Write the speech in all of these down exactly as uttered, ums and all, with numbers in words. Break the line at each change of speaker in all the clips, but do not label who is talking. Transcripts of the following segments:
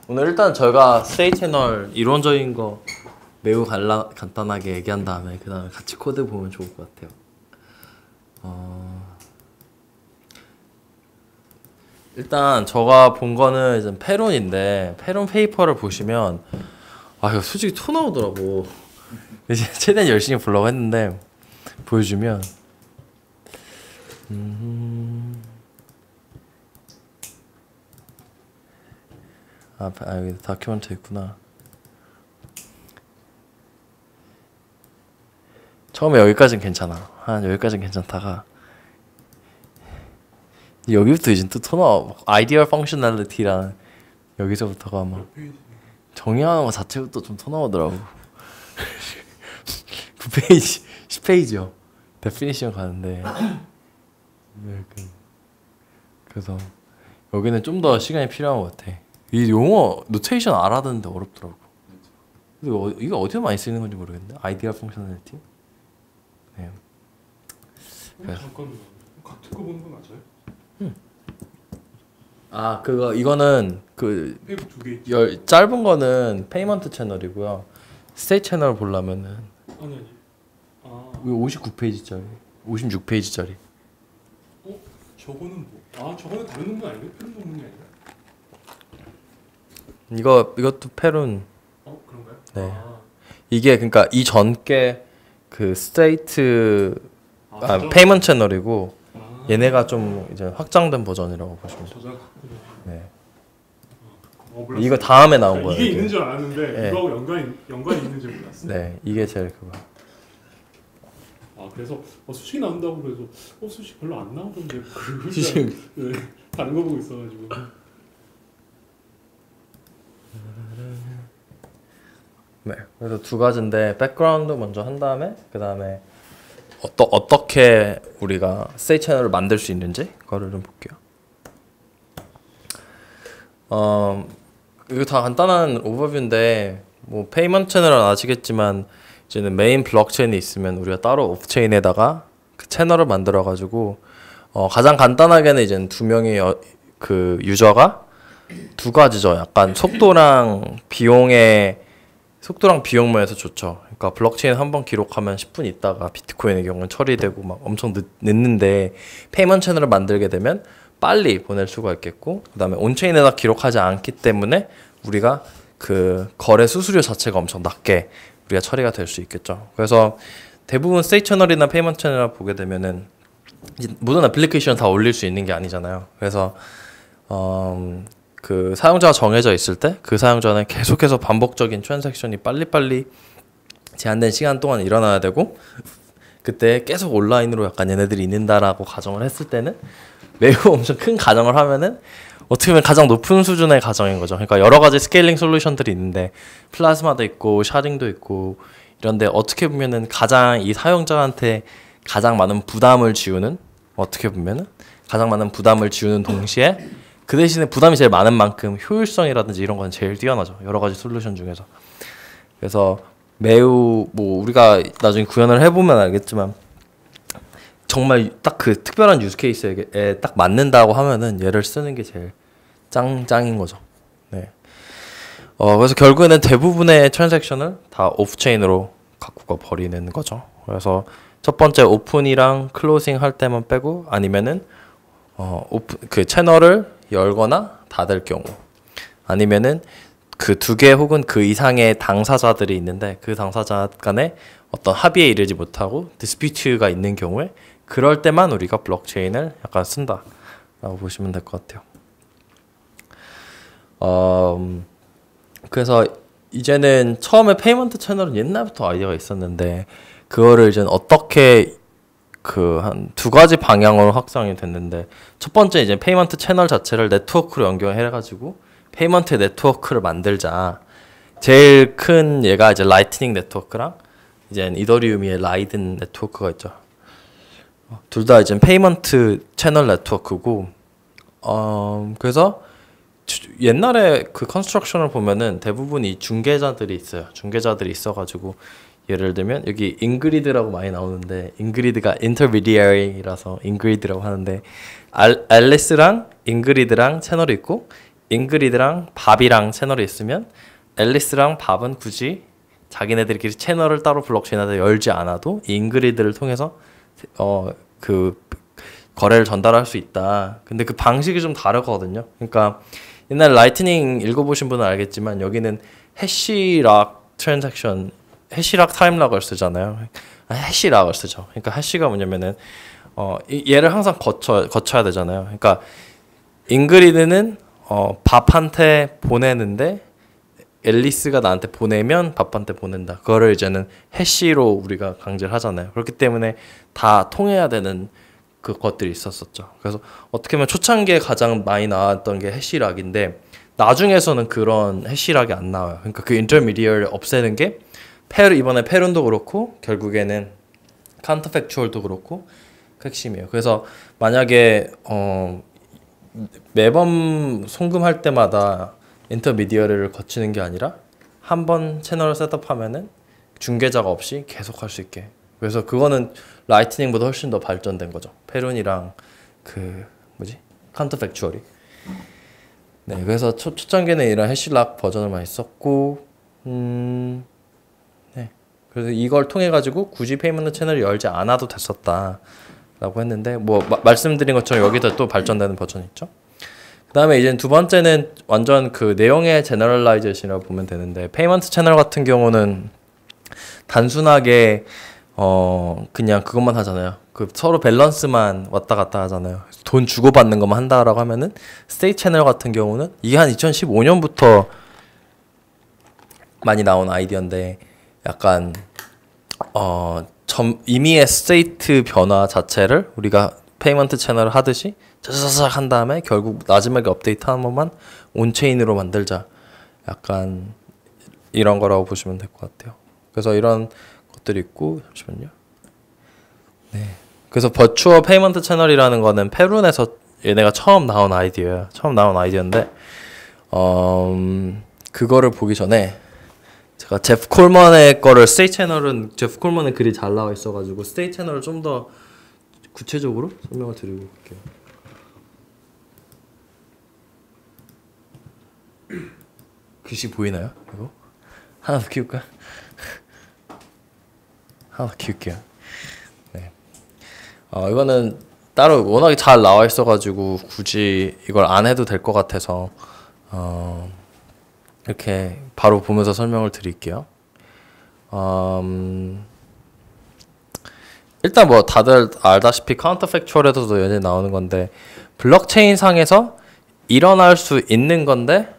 오늘 일단 저희가 스테이 채널 이론적인 거 매우 간라, 간단하게 얘기한 다음에 그 다음에 같이 코드 보면 좋을 것 같아요. 어... 일단 제가 본 거는 이제 페론인데 페론 페이퍼를 보시면 아 이거 솔직히 토 나오더라고. 이제 최대한 열심히 보려고 했는데 보여주면 음... 아, 아 여기 다큐멘트 있구나. 처음에 여기까지는 괜찮아. 한 여기까지는 괜찮다가 여기부터 이제 또 토너 아이디얼 펑셔널리티랑 여기서부터가 막 정의하는 거 자체부터 좀 토나오더라고. 구 페이지, 십 페이지요. 데피니션 가는데 그래서 여기는 좀 더 시간이 필요한 것 같아. 이 용어 노테이션 알아듣는데 어렵더라고. 이거, 이거 어디서 많이 쓰이는 건지 모르겠는데 아이디얼 펑셔널리티? 네.
어, 잠깐만. 같은 거 보는 거 맞아요?
응. 아 그거 이거는 그
페이퍼 두 개.
열 짧은 거는 페이먼트 채널이고요. 스테이 채널 보려면은
아니 아니. 아.
이거 오십구 페이지짜리, 오십육 페이지짜리.
어? 저거는 뭐? 아 저거는 다른 논문 아니에요? 페론 논문이 아니라?
이거 이것도 페론.
어 그런가요?
네.
아.
이게 그러니까 이 전께 그 스테이트
아,
아,
저장?
페이먼트 채널이고
아.
얘네가 좀 이제 확장된 버전이라고 보시면 돼요.
저장.
네.
어, 몰랐어요.
이거 다음에 나온 거예요.
이게
이게.
있는 줄 알았는데
네.
이거하고 연관이 연관이 있는 줄 몰랐어요.
네, 이게 제일 그거.
아 그래서 어, 수식이 나온다고 그래서 어 수식 별로 안 나오던데 그
수식.
네, 다른 거 보고 있어가지고.
네, 그래서 두 가지인데 백그라운드 먼저 한 다음에 그 다음에 어떠, 어떻게 우리가 스테이 채널을 만들 수 있는지 그거를 좀 볼게요. 어, 이거 다 간단한 오버뷰인데 뭐 페이먼트 채널은 아시겠지만 이제는 메인 블록체인이 있으면 우리가 따로 오프체인에다가 그 채널을 만들어 가지고 어, 가장 간단하게는 이제 두 명의 여, 그 유저가 두 가지죠. 약간 속도랑 비용의 속도랑 비용 면에서 좋죠. 그러니까 블록체인 한 번 기록하면 십 분 있다가 비트코인의 경우는 처리되고 막 엄청 늦, 늦는데 페이먼트 채널을 만들게 되면 빨리 보낼 수가 있겠고 그다음에 온체인에다 기록하지 않기 때문에 우리가 그 거래 수수료 자체가 엄청 낮게 우리가 처리가 될 수 있겠죠. 그래서 대부분 스테이 채널이나 페이먼트 채널을 보게 되면은 이제 모든 애플리케이션 다 올릴 수 있는 게 아니잖아요. 그래서 어, 그 사용자가 정해져 있을 때 그 사용자는 계속해서 반복적인 트랜잭션이 빨리빨리 제한된 시간 동안 일어나야 되고 그때 계속 온라인으로 약간 얘네들이 있는다라고 가정을 했을 때는 매우 엄청 큰 가정을 하면은 어떻게 보면 가장 높은 수준의 가정인 거죠. 그러니까 여러 가지 스케일링 솔루션들이 있는데 플라즈마도 있고 샤딩도 있고 이런데 어떻게 보면은 가장 이 사용자한테 가장 많은 부담을 지우는 어떻게 보면은 가장 많은 부담을 지우는 동시에 그 대신에 부담이 제일 많은 만큼 효율성이라든지 이런 건 제일 뛰어나죠. 여러 가지 솔루션 중에서. 그래서 매우 뭐 우리가 나중에 구현을 해보면 알겠지만 정말 딱 그 특별한 유즈 케이스에 딱 맞는다고 하면은 얘를 쓰는 게 제일 짱 짱인 거죠. 네. 어 그래서 결국에는 대부분의 트랜잭션을 다 오프체인으로 갖고 가 버리는 거죠. 그래서 첫 번째 오픈이랑 클로징 할 때만 빼고 아니면은 어 오픈 그 채널을 열거나 닫을 경우 아니면은 그 두 개 혹은 그 이상의 당사자들이 있는데 그 당사자 간에 어떤 합의에 이르지 못하고 디스피트가 있는 경우에 그럴 때만 우리가 블록체인을 약간 쓴다라고 보시면 될 것 같아요. 어, 그래서 이제는 처음에 페이먼트 채널은 옛날부터 아이디어가 있었는데 그거를 이제 어떻게 그 한 두 가지 방향으로 확장이 됐는데 첫 번째 이제 페이먼트 채널 자체를 네트워크로 연결해 가지고 페이먼트 네트워크를 만들자. 제일 큰 얘가 이제 라이트닝 네트워크랑 이제 이더리움의 라이든 네트워크가 있죠. 둘 다 이제 페이먼트 채널 네트워크고 어 그래서 옛날에 그 컨스트럭션을 보면은 대부분 이 중개자들이 있어요. 중개자들이 있어가지고 예를 들면 여기 인그리드라고 많이 나오는데 인그리드가 intermediary라서 인그리드라고 하는데 알, 앨리스랑 인그리드랑 채널이 있고 잉그리드랑 밥이랑 채널이 있으면 앨리스랑 밥은 굳이 자기네들끼리 채널을 따로 블록체인에다 열지 않아도 잉그리드를 통해서 어 그 거래를 전달할 수 있다. 근데 그 방식이 좀 다르거든요. 그러니까 옛날 라이트닝 읽어보신 분은 알겠지만 여기는 해시락 트랜잭션, 해시락 타임락을 쓰잖아요. 아, 해시락을 쓰죠. 그러니까 해시가 뭐냐면은 어 얘를 항상 거쳐 거쳐야 되잖아요. 그러니까 잉그리드는 어 밥한테 보내는데 앨리스가 나한테 보내면 밥한테 보낸다. 그거를 이제는 해시로 우리가 강제를 하잖아요. 그렇기 때문에 다 통해야 되는 그 것들이 있었었죠. 그래서 어떻게 보면 초창기에 가장 많이 나왔던 게 해시락인데 나중에서는 그런 해시락이 안 나와요. 그러니까 그 인터미디어를 없애는 게 페르, 이번에 페룬도 그렇고 결국에는 카운터팩추얼도 그렇고 그 핵심이에요. 그래서 만약에 어 매번 송금할 때마다 인터미디어를 거치는 게 아니라 한 번 채널을 셋업하면은 중개자가 없이 계속 할 수 있게. 그래서 그거는 라이트닝보다 훨씬 더 발전된 거죠. 페룬이랑 그 뭐지? 카운터팩추얼이. 네, 그래서 초, 초창기에는 이런 해시락 버전을 많이 썼고, 음, 네. 그래서 이걸 통해 가지고 굳이 페이먼트 채널을 열지 않아도 됐었다라고 했는데, 뭐 마, 말씀드린 것처럼 여기도 또 발전되는 버전이 있죠. 그 다음에 이제 두 번째는 완전 그 내용의 제너럴라이제이션이라고 보면 되는데 페이먼트 채널 같은 경우는 단순하게 어 그냥 그것만 하잖아요. 그 서로 밸런스만 왔다 갔다 하잖아요. 돈 주고받는 것만 한다라고 하면은 스테이트 채널 같은 경우는 이게 한 이천십오 년부터 많이 나온 아이디어인데 약간 어 점, 임의의 스테이트 변화 자체를 우리가 페이먼트 채널을 하듯이 자자자작 한 다음에 결국 마지막에 업데이트 한 번만 온체인으로 만들자. 약간 이런 거라고 보시면 될 것 같아요. 그래서 이런 것들이 있고 잠시만요. 네. 그래서 버추어 페이먼트 채널이라는 거는 페룬에서 얘네가 처음 나온 아이디어야. 처음 나온 아이디어인데 어, 음, 그거를 보기 전에 제가 제프 콜먼의 거를 스테이트 채널은 제프 콜먼의 글이 잘 나와 있어가지고 스테이트 채널을 좀 더 구체적으로 설명을 드리고 올게요. 글씨 보이나요? 이거 하나 더 키울까? 하나 더 키울게요. 네. 어 이거는 따로 워낙에 잘 나와 있어가지고 굳이 이걸 안 해도 될 것 같아서 어 이렇게 바로 보면서 설명을 드릴게요. 음, 일단 뭐 다들 알다시피 카운터팩추얼에서도 연이 나오는 건데 블록체인 상에서 일어날 수 있는 건데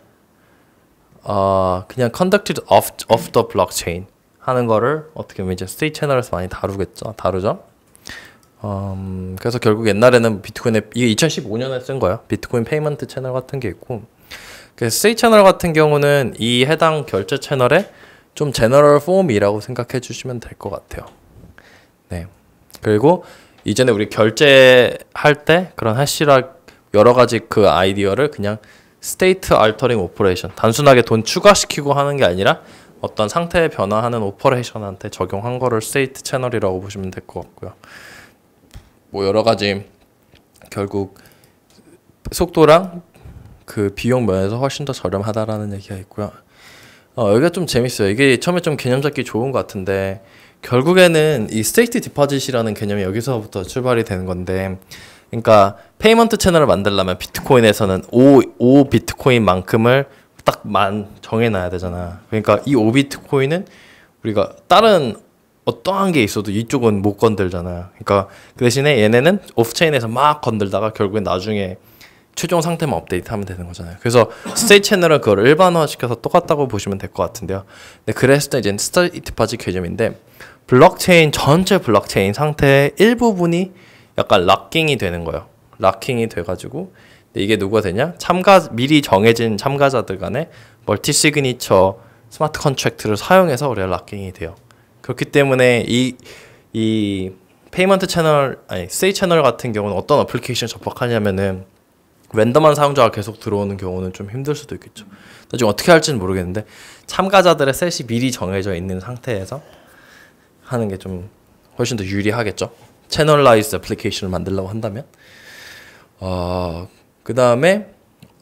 어 그냥 conducted off, off the blockchain 하는 거를 어떻게 보면 이제 스테이트 채널에서 많이 다루겠죠 다루죠. 음, 그래서 결국 옛날에는 비트코인에 이게 이천십오 년에 쓴 거예요. 비트코인 페이먼트 채널 같은 게 있고 그 스테이트 채널 같은 경우는 이 해당 결제 채널의 좀 제너럴 폼이라고 생각해 주시면 될 것 같아요. 네. 그리고 이전에 우리 결제할 때 그런 해시락 여러 가지 그 아이디어를 그냥 스테이트 알터링 오퍼레이션 단순하게 돈 추가시키고 하는 게 아니라 어떤 상태 변화하는 오퍼레이션한테 적용한 거를 스테이트 채널이라고 보시면 될 것 같고요. 뭐 여러 가지 결국 속도랑 그 비용 면에서 훨씬 더 저렴하다라는 얘기가 있고요. 어, 여기가 좀 재밌어요. 이게 처음에 좀 개념 잡기 좋은 것 같은데 결국에는 이 스테이트 디포짓이라는 개념이 여기서부터 출발이 되는 건데 그러니까 페이먼트 채널을 만들려면 비트코인에서는 오, 오 비트코인만큼을 딱 만 정해놔야 되잖아. 그러니까 이 오 비트코인은 우리가 다른 어떠한 게 있어도 이쪽은 못 건들잖아. 그러니까 그 대신에 얘네는 오프체인에서 막 건들다가 결국엔 나중에 최종 상태만 업데이트하면 되는 거잖아요. 그래서 스테이트 채널은 그걸 일반화시켜서 똑같다고 보시면 될 것 같은데요. 근데 그랬을 때 이제 스테이트 디포짓 개념인데 블록체인 전체 블록체인 상태의 일부분이 약간 락킹이 되는 거예요. 락킹이 돼가지고 이게 누가 되냐? 참가 미리 정해진 참가자들 간에 멀티 시그니처 스마트 컨트랙트를 사용해서 우리가 락킹이 돼요. 그렇기 때문에 이 이 페이먼트 채널 아니 스테이트 채널 같은 경우는 어떤 어플리케이션 접속하냐면은 랜덤한 사용자가 계속 들어오는 경우는 좀 힘들 수도 있겠죠. 나중에 어떻게 할지는 모르겠는데 참가자들의 셋이 미리 정해져 있는 상태에서 하는 게 좀 훨씬 더 유리하겠죠. 채널라이즈 애플리케이션을 만들려고 한다면 어, 그 다음에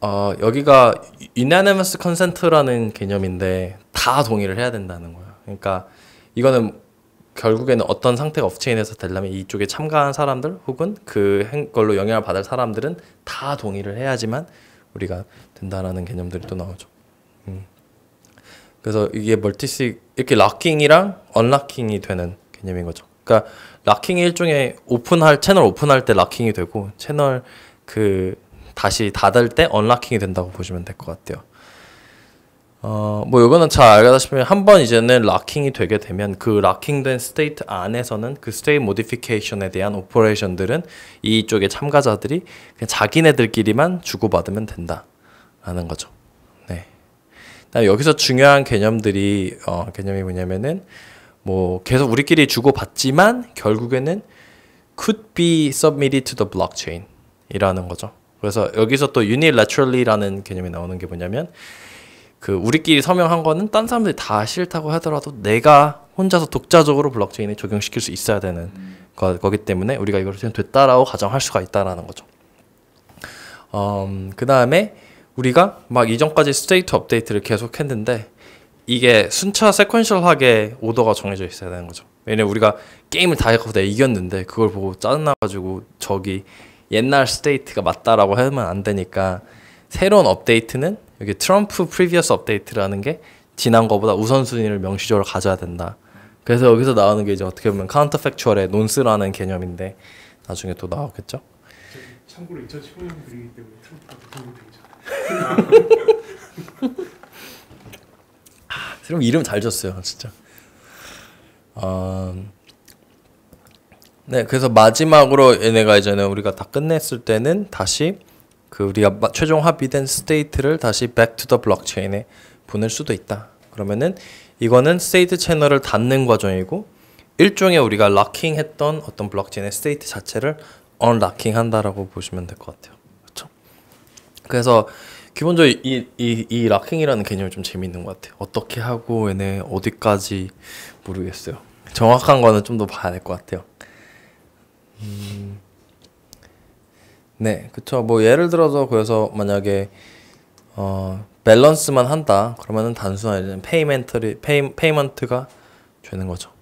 어, 여기가 unanimous consent라는 개념인데 다 동의를 해야 된다는 거예요. 그러니까 이거는 결국에는 어떤 상태가 오프체인에서 되려면 이쪽에 참가한 사람들 혹은 그 행- 걸로 영향을 받을 사람들은 다 동의를 해야지만 우리가 된다라는 개념들이 또 나오죠. 음. 그래서 이게 멀티sig 이렇게 락킹이랑 언락킹이 되는 개념인 거죠. 그러니까 락킹이 일종의 오픈할 채널 오픈할 때 락킹이 되고 채널 그 다시 닫을 때 언락킹이 된다고 보시면 될 것 같아요. 어, 뭐 이거는 잘 알다시피 한 번 이제는 락킹이 되게 되면 그 락킹된 스테이트 안에서는 그 스테이트 모디피케이션에 대한 오퍼레이션들은 이쪽의 참가자들이 그냥 자기네들끼리만 주고받으면 된다라는 거죠. 네. 그다음에 여기서 중요한 개념들이 어, 개념이 뭐냐면은 뭐 계속 우리끼리 주고받지만 결국에는 could be submitted to the blockchain 이라는 거죠. 그래서 여기서 또 unilaterally라는 개념이 나오는 게 뭐냐면 그 우리끼리 서명한 거는 딴 사람들이 다 싫다고 하더라도 내가 혼자서 독자적으로 블록체인에 적용시킬 수 있어야 되는 거, 거기 때문에 우리가 이걸 그냥 됐다라고 가정할 수가 있다라는 거죠. 음, 그 다음에 우리가 막 이전까지 스테이트 업데이트를 계속 했는데 이게 순차 세퀀셜하게 오더가 정해져 있어야 되는 거죠. 왜냐면 우리가 게임을 다 해서 내가 이겼는데 그걸 보고 짜증나가지고 저기 옛날 스테이트가 맞다라고 하면 안 되니까 새로운 업데이트는 여기 트럼프 프리비어스 업데이트라는 게 지난 거보다 우선순위를 명시적으로 가져야 된다. 그래서 여기서 나오는 게 이제 어떻게 보면 카운터 팩추얼의 논스라는 개념인데 나중에 또 나오겠죠.
참고로 이천십오 년 글이기 때문에 트럼프가 대통령이 되죠.
그럼 이름 잘 줬어요, 진짜. 어... 네, 그래서 마지막으로 얘네가 이제는 우리가 다 끝냈을 때는 다시 그 우리가 최종 합의된 스테이트를 다시 back to the blockchain에 보낼 수도 있다. 그러면은 이거는 스테이트 채널을 닫는 과정이고 일종의 우리가 락킹했던 어떤 블록체인의 스테이트 자체를 언락킹 한다라고 보시면 될 것 같아요. 그렇죠? 그래서 기본적으로 이, 이, 이 락킹이라는 개념이 좀 재미있는 것 같아요. 어떻게 하고 얘네 어디까지 모르겠어요. 정확한 거는 좀 더 봐야 될 것 같아요. 음... 네, 그쵸. 뭐 예를 들어서 그래서 만약에 어 밸런스만 한다 그러면은 단순한 이제 페이멘트리 페이 페이먼트가 되는 거죠.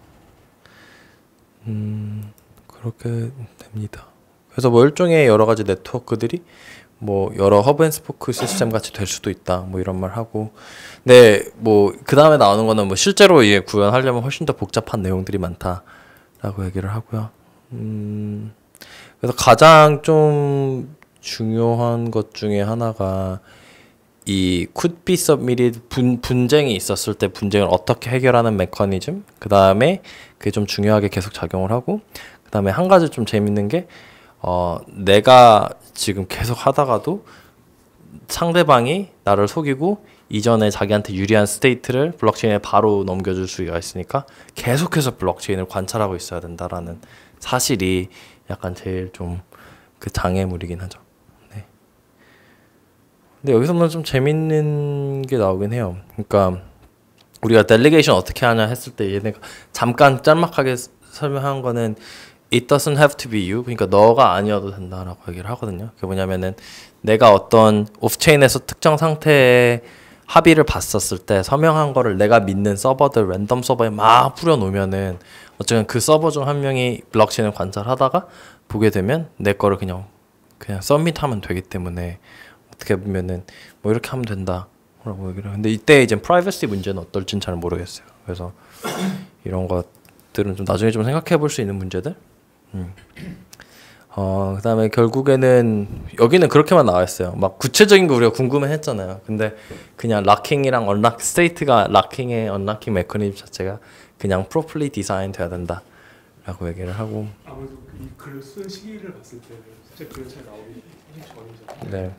음 그렇게 됩니다. 그래서 뭐 일종의 여러 가지 네트워크들이 뭐 여러 허브 앤 스포크 시스템 같이 될 수도 있다. 뭐 이런 말 하고. 네, 뭐 그 다음에 나오는 거는 뭐 실제로 이게 구현하려면 훨씬 더 복잡한 내용들이 많다라고 얘기를 하고요. 음. 그래서 가장 좀 중요한 것 중에 하나가 이 could be submitted 분, 분쟁이 있었을 때 분쟁을 어떻게 해결하는 메커니즘 그 다음에 그게 좀 중요하게 계속 작용을 하고 그 다음에 한 가지 좀 재밌는 게 어, 내가 지금 계속 하다가도 상대방이 나를 속이고 이전에 자기한테 유리한 스테이트를 블록체인에 바로 넘겨줄 수가 있으니까 계속해서 블록체인을 관찰하고 있어야 된다라는 사실이 약간 제일 좀 그 장애물이긴 하죠. 네. 근데 여기서는 좀 재밌는 게 나오긴 해요. 그러니까 우리가 델리게이션 어떻게 하냐 했을 때 얘네가 잠깐 짤막하게 설명한 거는 it doesn't have to be you. 그러니까 너가 아니어도 된다라고 얘기를 하거든요. 그게 뭐냐면은 내가 어떤 오프체인에서 특정 상태의 합의를 봤었을 때 서명한 거를 내가 믿는 서버들 랜덤 서버에 막 뿌려놓으면은 어쨌든 그 서버 중 한 명이 블록체인을 관찰하다가 보게 되면 내 거를 그냥 그냥 서밋하면 되기 때문에 어떻게 보면은 뭐 이렇게 하면 된다라고 얘기를. 근데 이때 이제 프라이버시 문제는 어떨지는 잘 모르겠어요. 그래서 이런 것들은 좀 나중에 좀 생각해 볼 수 있는 문제들. 음. 어, 그다음에 결국에는 여기는 그렇게만 나와 있어요. 막 구체적인 거 우리가 궁금해했잖아요. 근데 그냥 락킹이랑 언락 스테이트가 락킹의 언락킹 메커니즘 자체가 그냥 properly design 돼야 된다라고 얘기를 하고.
아무래도 이 글을 쓴 시기를 봤을 때 실제 글을 잘 나오기 전이잖아요.
네.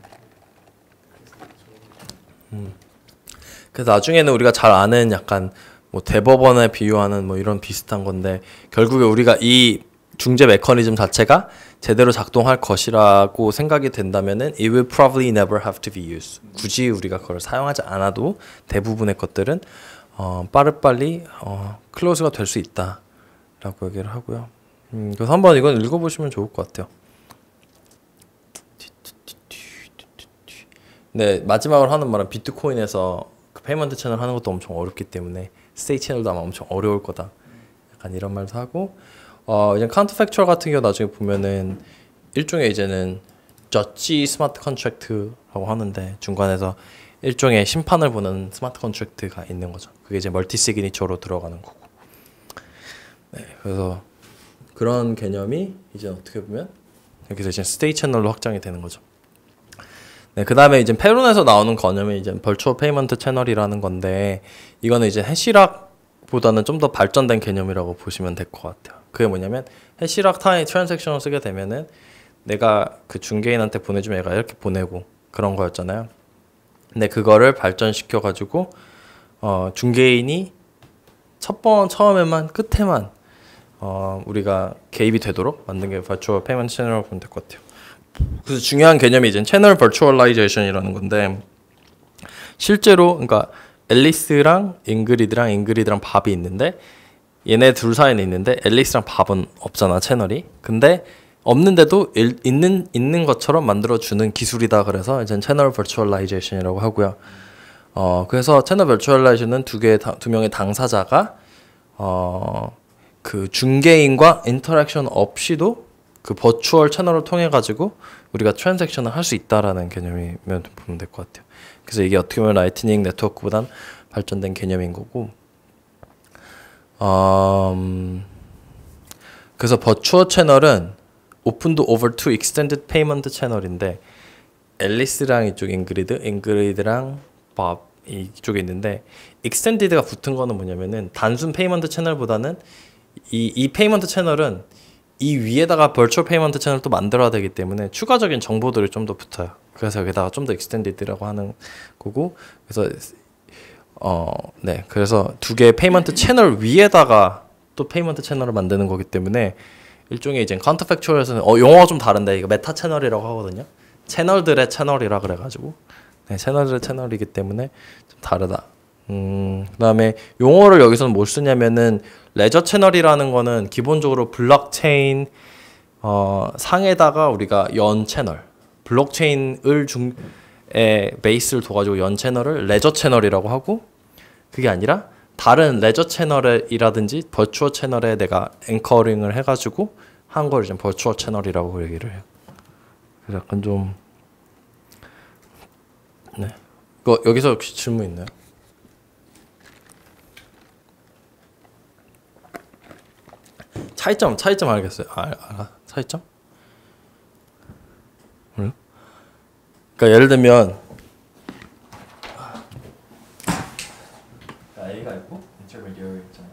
음. 그래서 나중에는 우리가 잘 아는 약간 뭐 대법원에 비유하는 뭐 이런 비슷한 건데 결국에 우리가 이 중재 메커니즘 자체가 제대로 작동할 것이라고 생각이 된다면은 it will probably never have to be used. 굳이 우리가 그걸 사용하지 않아도 대부분의 것들은 어, 빠르빨리 어, 클로즈가 될 수 있다라고 얘기를 하고요. 음, 그래서 한번 이건 읽어보시면 좋을 것 같아요. 네, 마지막으로 하는 말은 비트코인에서 그 페이먼트 채널 하는 것도 엄청 어렵기 때문에 스테이트 채널도 아마 엄청 어려울 거다. 약간 이런 말도 하고 어 이제 카운터팩추얼 같은 경우 나중에 보면은 일종의 이제는 저지 스마트 컨트랙트라고 하는데 중간에서 일종의 심판을 보는 스마트 컨트랙트가 있는 거죠. 그게 이제 멀티 시그니처로 들어가는 거고. 네, 그래서 그런 개념이 이제 어떻게 보면 여기서 이제 스테이트 채널로 확장이 되는 거죠. 네, 그 다음에 이제 페론에서 나오는 개념이 이제 벌추얼 페이먼트 채널이라는 건데 이거는 이제 해시락보다는 좀 더 발전된 개념이라고 보시면 될 것 같아요. 그게 뭐냐면 해시락 타입 트랜잭션을 쓰게 되면은 내가 그 중개인한테 보내주면 얘가 이렇게 보내고 그런 거였잖아요. 근데 그거를 발전시켜 가지고 어 중개인이 첫 번 처음에만 끝에만 어 우리가 개입이 되도록 만든 게 버추얼 페이먼트 채널이라고 보면 될 것 같아요. 그래서 중요한 개념이 이제 채널 버추얼라이제이션이라는 건데 실제로 그러니까 앨리스랑 잉그리드랑 잉그리드랑 밥이 있는데 얘네 둘 사이는 있는데 앨리스랑 밥은 없잖아 채널이. 근데 없는데도 일, 있는 있는 것처럼 만들어 주는 기술이다. 그래서 이제 채널 버추얼라이제이션이라고 하고요. 어 그래서 채널 버추얼라이제이션은 두 개 두 명의 당사자가 어 그 중개인과 인터랙션 없이도 그 버추얼 채널을 통해 가지고 우리가 트랜잭션을 할 수 있다라는 개념이면 보면 될 것 같아요. 그래서 이게 어떻게 보면 라이트닝 네트워크보단 발전된 개념인 거고. 음, 그래서 버추얼 채널은 오픈도 over to extended payment 채널인데 앨리스랑 이쪽 잉그리드, 잉그리드랑 밥 이쪽에 있는데 extended가 붙은 거는 뭐냐면은 단순 페이먼트 채널보다는 이, 이 페이먼트 채널은 이 위에다가 버추얼 페이먼트 채널을 또 만들어야 되기 때문에 추가적인 정보들이 좀 더 붙어요. 그래서 여기다가 좀 더 익스텐디드라고 하는 거고 그래서 어, 네. 그래서 두 개의 페이먼트 채널 위에다가 또 페이먼트 채널을 만드는 거기 때문에 일종의 이제 카운터팩추얼에서는 어 용어가 좀 다른데 이거 메타 채널이라고 하거든요. 채널들의 채널이라 그래 가지고 네, 채널들의 채널이기 때문에 좀 다르다. 음, 그다음에 용어를 여기서는 뭘 쓰냐면은 레저 채널이라는 거는 기본적으로 블록체인 어, 상에다가 우리가 연 채널, 블록체인을 중에 베이스를 둬가지고 연 채널을 레저 채널이라고 하고 그게 아니라 다른 레저 채널이라든지 버추얼 채널에 내가 앵커링을 해가지고 한 걸 이제 버추얼 채널이라고 얘기를 해요. 그래서 약간 좀 네. 이거 여기서 혹시 질문 있나요? 차이점, 차이점 알겠어요. 아, 알아. 차이점? 그래요? 그러니까 예를 들면 A가 있고 인터미디어리 있잖아.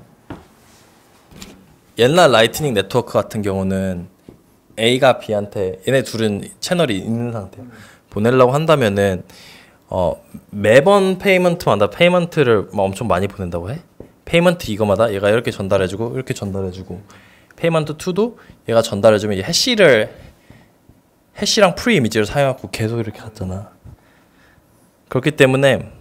옛날 라이트닝 네트워크 같은 경우는 A가 B한테 얘네 둘은 채널이 있는 상태 보내려고 한다면은 어 매번 페이먼트마다 페이먼트를 막 엄청 많이 보낸다고 해? 페이먼트 이거마다 얘가 이렇게 전달해주고 이렇게 전달해주고 페이먼트 이도 얘가 전달해주면 이제 해시를 해시랑 프리 이미지를 사용하고 계속 이렇게 갔잖아. 그렇기 때문에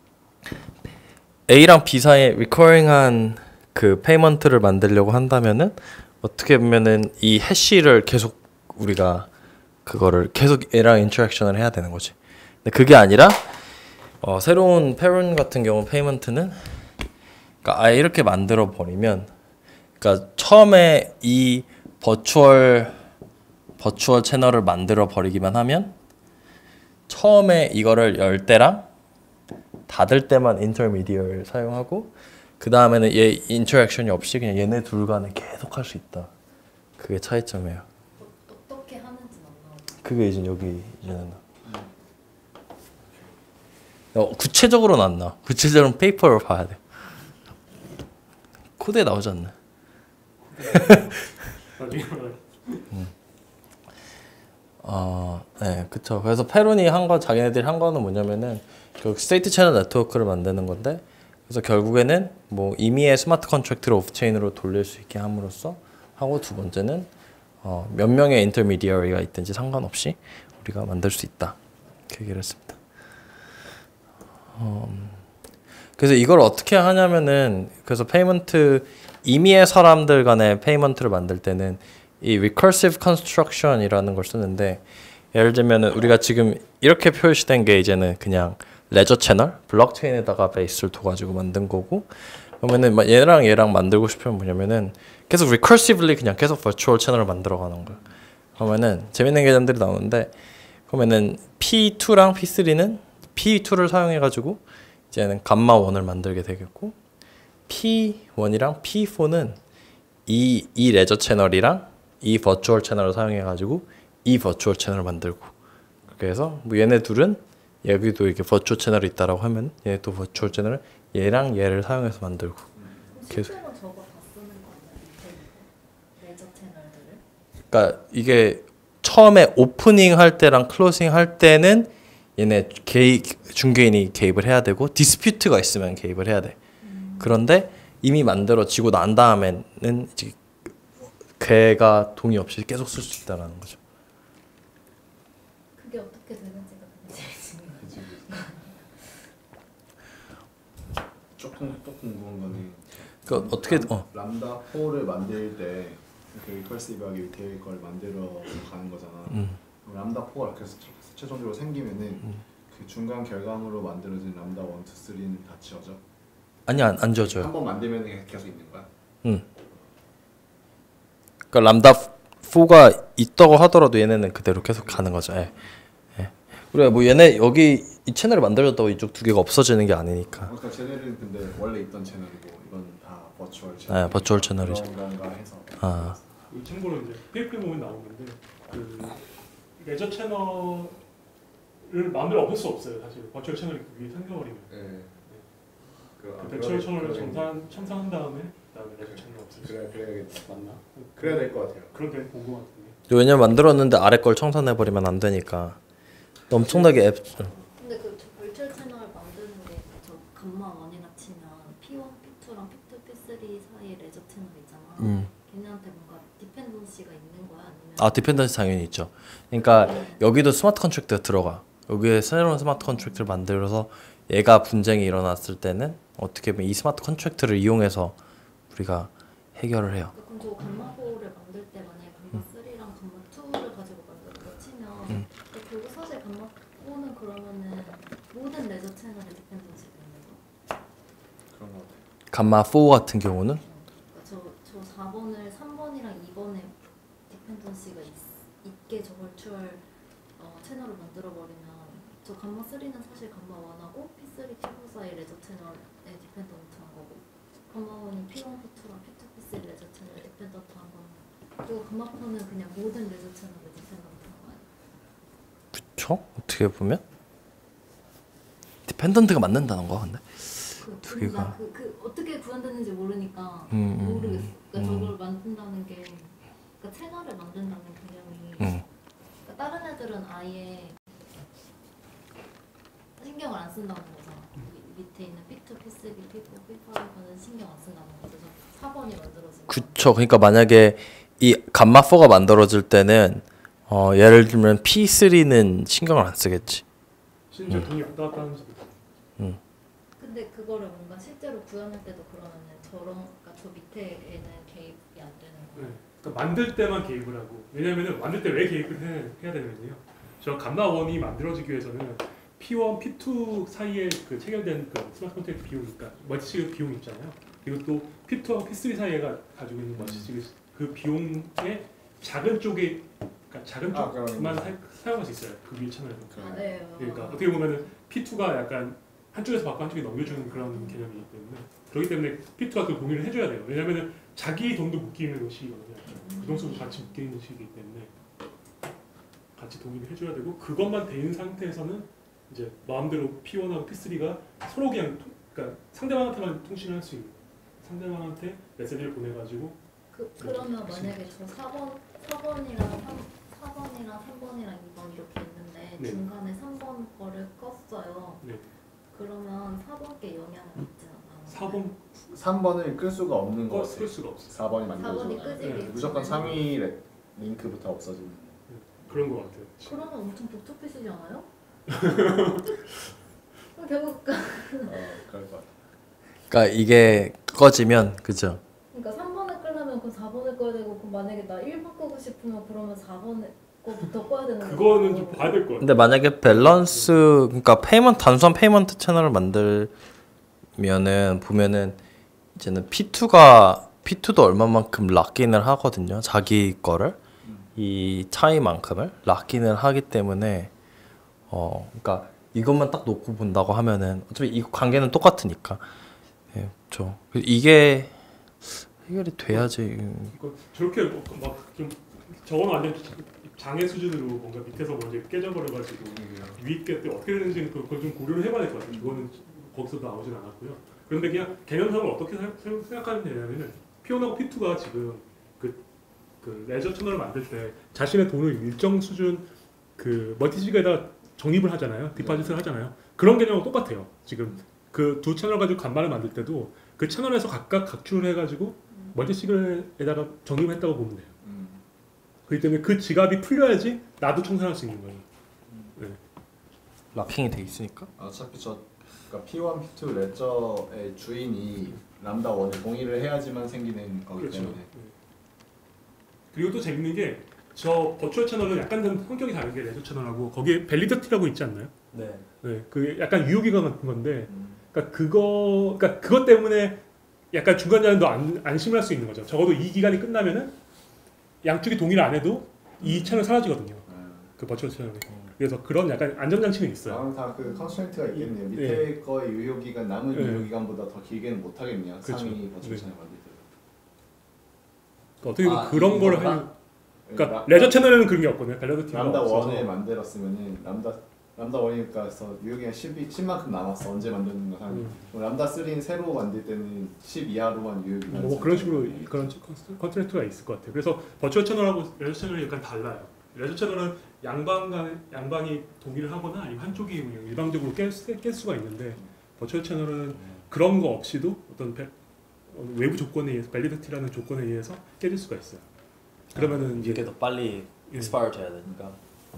A랑 B 사이에 리커링한 그 페이먼트를 만들려고 한다면은 어떻게 보면은 이 해시를 계속 우리가 그거를 계속 얘랑 인터랙션을 해야 되는 거지. 근데 그게 아니라 어, 새로운 페론 같은 경우 페이먼트는 그러니까 아예 이렇게 만들어 버리면 그러니까 처음에 이 버추얼 버추얼 채널을 만들어 버리기만 하면 처음에 이거를 열 때랑 닫을 때만 인터미디어를 사용하고 그 다음에는 얘 인터랙션이 없이 그냥 얘네 둘 간에 계속 할 수 있다. 그게 차이점이에요.
어떻게 하는지 안 나오죠.
그게 이제 여기 이제는 어, 구체적으로는 안 나와. 구체적으로는 페이퍼를 봐야 돼. 코드에 나오지 않나? 음. 어, 네, 그쵸. 그래서 페론이 한 거, 자기네들이 한 거는 뭐냐면은 그 스테이트 채널 네트워크를 만드는 건데, 그래서 결국에는 뭐 임의의 스마트 컨트랙트를 오프체인으로 돌릴 수 있게 함으로써 하고 두 번째는 어, 몇 명의 인터미디어리가 있든지 상관없이 우리가 만들 수 있다. 그 얘기를 했습니다. 어, 그래서 이걸 어떻게 하냐면은 그래서 페이먼트 임의의 사람들 간의 페이먼트를 만들 때는 이 recursive construction이라는 걸 쓰는데 예를 들면은 우리가 지금 이렇게 표시된 게 이제는 그냥 레저 채널 블록체인에다가 베이스를 둬가지고 만든 거고 그러면은 막 얘랑 얘랑 만들고 싶으면 뭐냐면은 계속 리커시블리 그냥 계속 버추얼 채널을 만들어가는 거야. 그러면은 재밌는 개념들이 나오는데 그러면은 피 투랑 피 쓰리는 피 투를 사용해가지고 이제는 감마 원을 만들게 되겠고 피 원이랑 피 포는 이, 이 레저 채널이랑 이 버추얼 채널을 사용해가지고 이 버추얼 채널을 만들고 그래서 뭐 얘네 둘은 여기도 이렇게 버추얼 채널이 있다라고 하면 얘 또 버추얼 채널을 얘랑 얘를 사용해서 만들고 계속.
실제로 저거 다 쓰는 거 아니야? 레저 채널들을?
그러니까 이게 처음에 오프닝 할 때랑 클로징 할 때는 얘네 개입, 중개인이 개입을 해야 되고 디스퓨트가 있으면 개입을 해야 돼.
음.
그런데 이미 만들어지고 난 다음에는 이제 걔가 동의 없이 계속 쓸 수 있다라는 거죠.
그게 어떻게 되는지가 굉장히 중요하죠.
조금 또 궁금한 거는
그 어떻게 어
람다 포를 만들 때 그 리커시브하게 위태의 걸 만들어 가는 거잖아.
음.
람다 포가 그래서 최종적으로 생기면은
음.
그 중간 결과물로 만들어진 람다 일, 이, 삼는 다 지워져?
아니 안, 안 지워져요.
한 번 만들면 계속 있는 거야?
응. 그러니까 람다 사가 있다고 하더라도 얘네는 그대로 계속 가는 거죠. 예. 예. 우리가 뭐 얘네 여기 이 채널을 만들어졌다고 이쪽 두 개가 없어지는 게 아니니까.
그러니까 쟤네는 근데 원래 있던 채널이고 이건 다 버추얼 채널.
네, 버추얼 채널이죠.
그런 건가 해서.
아.
그 참고로 이제 페이per 보면 나오는데 그 레저 채널을 마음대로 없앨 수 없어요. 사실 버추얼 채널이 그 위에 생겨버리면
네.
그
그
버추얼 채널을 정상 첨삭한 다음에 그다음에 레저 채널 없앨 수
그래 그래야겠다.
맞나?
그래야 될 것 같아요.
그런 게 본 것 같은데.
왜냐면 만들었는데 아래 걸 청산해 버리면 안 되니까. 엄청나게 앱.
근데 그 벌철 채널 만드는 게 저 감마 원이나 치면 피 원, 피 투랑 피 투, 피 쓰리 사이에 레저 채널 있잖아.
음.
걔네한테 뭔가 디펜던시가 있는 거야? 아니면
아 디펜던시 당연히 있죠. 그러니까 여기도 스마트 컨트랙트가 들어가. 여기에 새로운 스마트 컨트랙트를 만들어서 얘가 분쟁이 일어났을 때는 어떻게 보면 이 스마트 컨트랙트를 이용해서 우리가 해결을 해요.
그럼 저 감마포를 만들 때 만약에 감마 쓰리랑 감마 투를 가지고 만들어 치면
음.
결국 사실 감마 포는 그러면은 모든 레저 채널에 디펜던시가 있는 거야?
그런 것 같아요.
감마 사 같은 경우는
그러니까 저, 저 사 번을 삼 번이랑 이 번에 디펜던시가 있, 있게 저 벌추얼 어, 채널을 만들어버리면 저 감마 쓰리는 사실 감마 원하고 피 쓰리, 피 사 사이 레저 채널에 디펜던트한 거고 감마 원이 피 원, 피 투랑 피 투, 피 쓰리 레저 채널에 디펜던트한 거고 그리고 감마 포는 그냥 모든 레저 채널에 디펜던트한 거 아니야?
그쵸? 어떻게 보면 디펜던트가 맞는다는 거 근데
그,
두 개가.
그, 그 어떻게 구현되는지 모르니까
음, 음,
모르겠어. 그러니까
음.
저걸 만든다는 게 그러니까 채널을 만든다는 개념이
음.
그러니까 다른 애들은 아예 신경을 안 쓴다는 거잖아. 미- 밑에 있는 피 투, 피 쓰리, 피 사, 피 오는 신경 안 쓴다는 거죠. 사 번이 만들어진 거.
그쵸. 그러니까 만약에 이 감마 사가 만들어질 때는 어, 예를 들면 피 쓰리는 신경을 안 쓰겠지.
심지어
음.
돈이 왔다 갔다 하는 수도 있고.
근데 그거를 뭔가 실제로 구현할 때도 그러면은 저런 그러니까 저 밑에에는 개입이 안 되는 거야.
네. 그러니까 만들 때만 개입을 하고 왜냐면은 만들 때 왜 개입을 해, 해야 되냐면요. 저 감마 원이 만들어지기 위해서는 피 원, 피 투 사이에 그 체결된 그 스마트 컨트랙트 비용이니까 멀티시그 비용 있잖아요. 그리고 또 피 투하고 피 쓰리 사이가 가지고 있는 멀티시그 그 비용의 작은 쪽에 그러니까 작은
아,
쪽만
그러네.
사, 사용할 수 있어요. 그 위에 채널에서.
아, 네.
그러니까 어떻게 보면은 피 투가 약간 한쪽에서 받고 한쪽에 넘겨주는 그런 개념이기 때문에 그렇기 때문에 피 투가 그 동의를 해줘야 돼요. 왜냐면은 자기 돈도 묶이는 시기거든요. 부동산도 같이 묶이는 시기이기 때문에 같이 동의를 해줘야 되고 그것만 돼 있는 상태에서는 이제 마음대로 피 원하고 피 쓰리가 서로 그냥 통, 그러니까 상대방한테만 통신을 할 수 있는 상대방한테 메시지를 보내가지고
그 그러면 만약에 저 사 번 사 번이랑 삼 사 번이랑 삼 번이랑 이 번 이렇게 있는데
네.
중간에 삼 번 거를 껐어요.
네.
그러면 사 번께 영향을 받지 않아요.
사 번
삼 번을 끌 수가 없는 것
끌
같아요.
수가 없어요.
사 번이
사 번이
만들어져.
끄지.
네,
무조건 상위 레- 링크부터 없어지는.
그런 것 같아요.
그러면 엄청 복잡해지지 않아요? 그럼 결국 그-
어, 그럴 것 같아.
그러니까 이게 꺼지면 그죠.
그러니까 삼 번을 끄려면 그 사 번을 꺼야 되고 그럼 만약에 나 일 번 끄고 싶으면 그러면 사 번을 거부터 꺼야 되는
그거는
거고.
좀 봐야 될 것 같아요.
근데 만약에 밸런스 그러니까 페이먼트 단순한 페이먼트 채널을 만들면은 보면은 이제는 피투가 피투도 얼마만큼 락인을 하거든요. 자기 거를 이 차이만큼을 락인을 하기 때문에 어 그러니까 이것만 딱 놓고 본다고 하면은 어차피 이 관계는 똑같으니까 예, 그렇죠. 이게 해결이 돼야지.
이거 저렇게 막 좀 저건 완전 장애 수준으로 뭔가 밑에서 먼저 깨져버려가지고 위에 게 어떻게 되는지는 그걸 좀 고려를 해봐야 될 것 같아요. 그거는 거기서 나오진 않았고요. 그런데 그냥 개념상으로 어떻게 생- 생- 생각하면 되냐면은 피원하고 피투가 지금 그, 그 레저 채널을 만들 때 자신의 돈을 일정 수준 그 멀티시그에다 적립을 하잖아요. 디파짓을 하잖아요. 그런 개념하고 똑같아요. 지금 그 두 채널 가지고 간만을 만들 때도 그 채널에서 각각 각출을 해가지고 멀티시그에다가 적립을 했다고 보면 돼요.
음.
그렇기 때문에 그 지갑이 풀려야지 나도 청산할 수 있는 거예요. 네.
락킹이 돼 있으니까.
어차피 저 그러니까 피 원, 피 투 레저의 주인이 람다 원에 동의를 해야지만 생기는 거기
그렇죠.
때문에.
네. 그리고 또 재밌는 게 저 버추얼 채널은 약간 좀 성격이 다른 게 레저 채널하고 거기에 밸리더티라고 있지 않나요?
네.
네, 그 약간 유효기간 같은 건데,
음.
그러니까 그거, 그러니까 그것 때문에 약간 중간자는도 안 안심할 수 있는 거죠. 적어도 이 기간이 끝나면은 양쪽이 동의를 안 해도 이 채널 사라지거든요.
아.
그 버추얼 채널이. 그래서 그런 약간 안전장치는 있어요.
다음 다그 컨스트레인트가 있겠네요. 밑에
네.
거의 유효 기간 남은
네.
유효 기간보다 더 길게는 못 하겠네요.
그렇죠.
상위 버추얼
네.
채널 만들 때.
그러니까 어떻게 보면
아,
그런 거를
이거가?
하는. 그러니까
라-
레저 채널에는 그런 게 없거든요. 밸리더티가
람다
없어서.
원을 만들었으면은 람다 람다 원이니까 유효 기간 십이 십만큼 남았어. 언제 만드는 거 상위.
음.
람다 쓰리는 새로 만들 때는 십 이하로만 유효 기간.
뭐 그런 식으로 그런 컨트랙트가 있을 것 같아요. 그래서 버추얼 채널하고 레저 채널이 약간 달라요. 레저 채널은 양방 간 양방이 동의를 하거나 아니면 한쪽이 그냥 일방적으로 깰, 수- 깰 수가 있는데 버추얼 채널은 그런 거 없이도 어떤 배, 어, 외부 조건에 의해서 밸리디티라는 조건에 의해서 깨질 수가 있어요. 그러면은 이제
이게 더 빨리
예.
expire 돼야 되니까.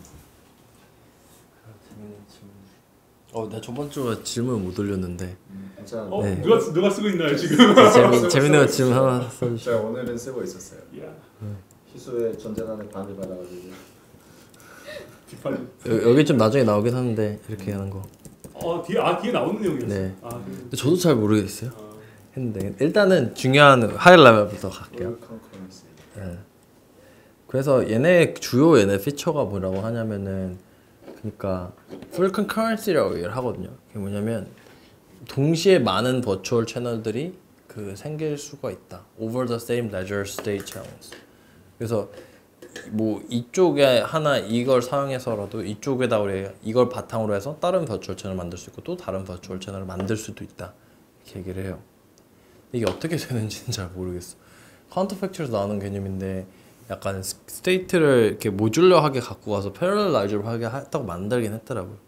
재밌는 질문. 어, 나 저번 주에 질문 못 올렸는데.
음, 괜찮아.
어
네.
누가 쓰- 누가 쓰고 있나요 지금?
재미 재밌는 거 질문 하나 써주세요.
제가 오늘은 쓰고 있었어요.
야,
희수의 전재단의 반을 받아가지고.
뒷팔.
여- 여기 좀 나중에 나오긴 하는데 이렇게 하는 거.
어 뒤에 아 뒤에 나오는 내용이었어.
네.
아, 그,
근데 저도 잘 모르겠어요.
아,
했는데 일단은 중요한 하이라이트부터 갈게요.
컨커런시.
예. 그래서 얘네 주요 얘네 피처가 뭐라고 하냐면은 그러니까 full concurrency라고 얘기를 하거든요. 그게 뭐냐면 동시에 많은 버추얼 채널들이 그 생길 수가 있다. over the same ledger state channels. 그래서 뭐 이쪽에 하나 이걸 사용해서라도 이쪽에다 우리 이걸 바탕으로 해서 다른 버추얼 채널을 만들 수 있고 또 다른 버추얼 채널을 만들 수도 있다. 이렇게 얘기를 해요. 이게 어떻게 되는지는 잘 모르겠어. 카운터팩트에서 나오는 개념인데 약간 스- 스테이트를 이렇게 모듈러하게 갖고 가서 패러렐라이저하게 했다고 만들긴 했더라고요.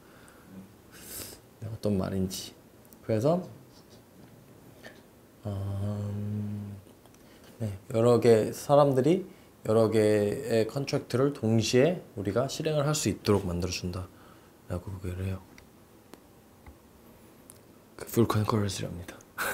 어떤 말인지. 그래서 음, 네, 여러 개 사람들이 여러 개의 컨트랙트를 동시에 우리가 실행을 할 수 있도록 만들어준다라고 얘기를 해요. 그 풀 컨커런시랍니다.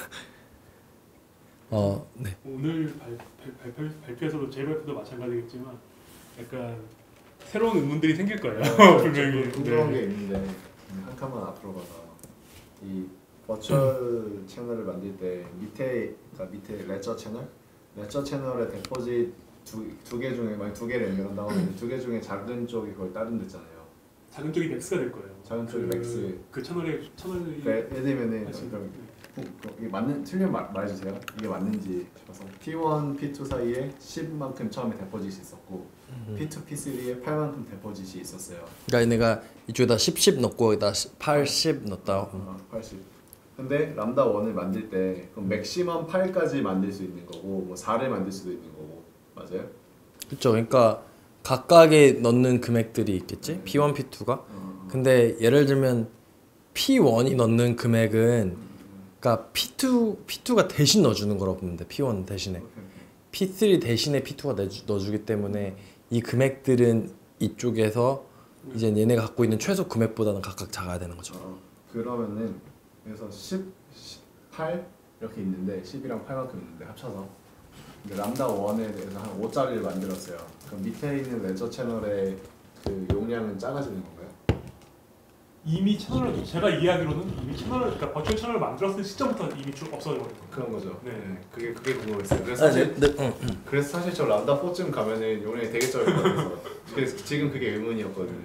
어, 네.
오늘 발, 발, 발, 발표에서도 제 발표도 마찬가지겠지만 약간 새로운 의문들이 생길 거예요. 분명히.
궁금한
네.
게 있는데 한 칸만 앞으로 가서 이 버추얼 채널을 만들 때 밑에 그러니까 밑에 레저 채널, 레저 채널의 데포짓 두두 개 중에 만약 두 개를 연결한다고 하면 두 개 중에 작은 쪽이 그걸 다른 데잖아요.
작은 쪽이 맥스가 될 거예요.
작은 쪽이
그,
맥스.
그 채널의 채널이
그러니까 예를 들면은
하시는-
그럼 이게 맞는 틀리면 말, 말해주세요. 이게 맞는지 싶어서 피 원, 피 투 사이에 십만큼 처음에 데포짓이 있었고 피 투, 피 쓰리에 팔만큼 데포짓이 있었어요.
그러니까 얘네가 이쪽에다 십, 십 넣고 여기다 팔십 넣었다.
어, 팔십. 근데 람다 원을 만들 때 그럼 맥시멈 팔까지 만들 수 있는 거고 뭐 사를 만들 수도 있는 거고 맞아요?
그렇죠. 그러니까 각각에 넣는 금액들이 있겠지. 피 원, 피 투가.
어,
근데 예를 들면 피 원이 넣는 금액은 그러니까 피 투, 피 투가 대신 넣어주는 거라고 보면 돼. 피 원 대신에.
오케이, 오케이.
피 쓰리 대신에 피 투가 내주, 넣어주기 때문에 이 금액들은 이쪽에서 이제 얘네가 갖고 있는 최소 금액보다는 각각 작아야 되는 거죠.
어, 그러면은 그래서 십, 십팔 이렇게 있는데 십이랑 팔만큼 있는데 합쳐서 근데 람다 원에 대해서 한 오짜리를 만들었어요. 그럼 밑에 있는 레저 채널의 그 용량은 작아지는 건가요?
이미 채널을 제가 이해하기로는 이미 채널을 그러니까 버추얼 채널을 만들었을 시점부터 이미 쭉 없어져버린 거예요.
그런 거죠.
네.
네. 그게 그게 궁금했어요. 그래서
아,
사실
네, 네, 응, 응.
그래서 사실 저 람다 사쯤 가면은 용량이 되게 적을 것 같아서 그래서 지금 그게 의문이었거든요.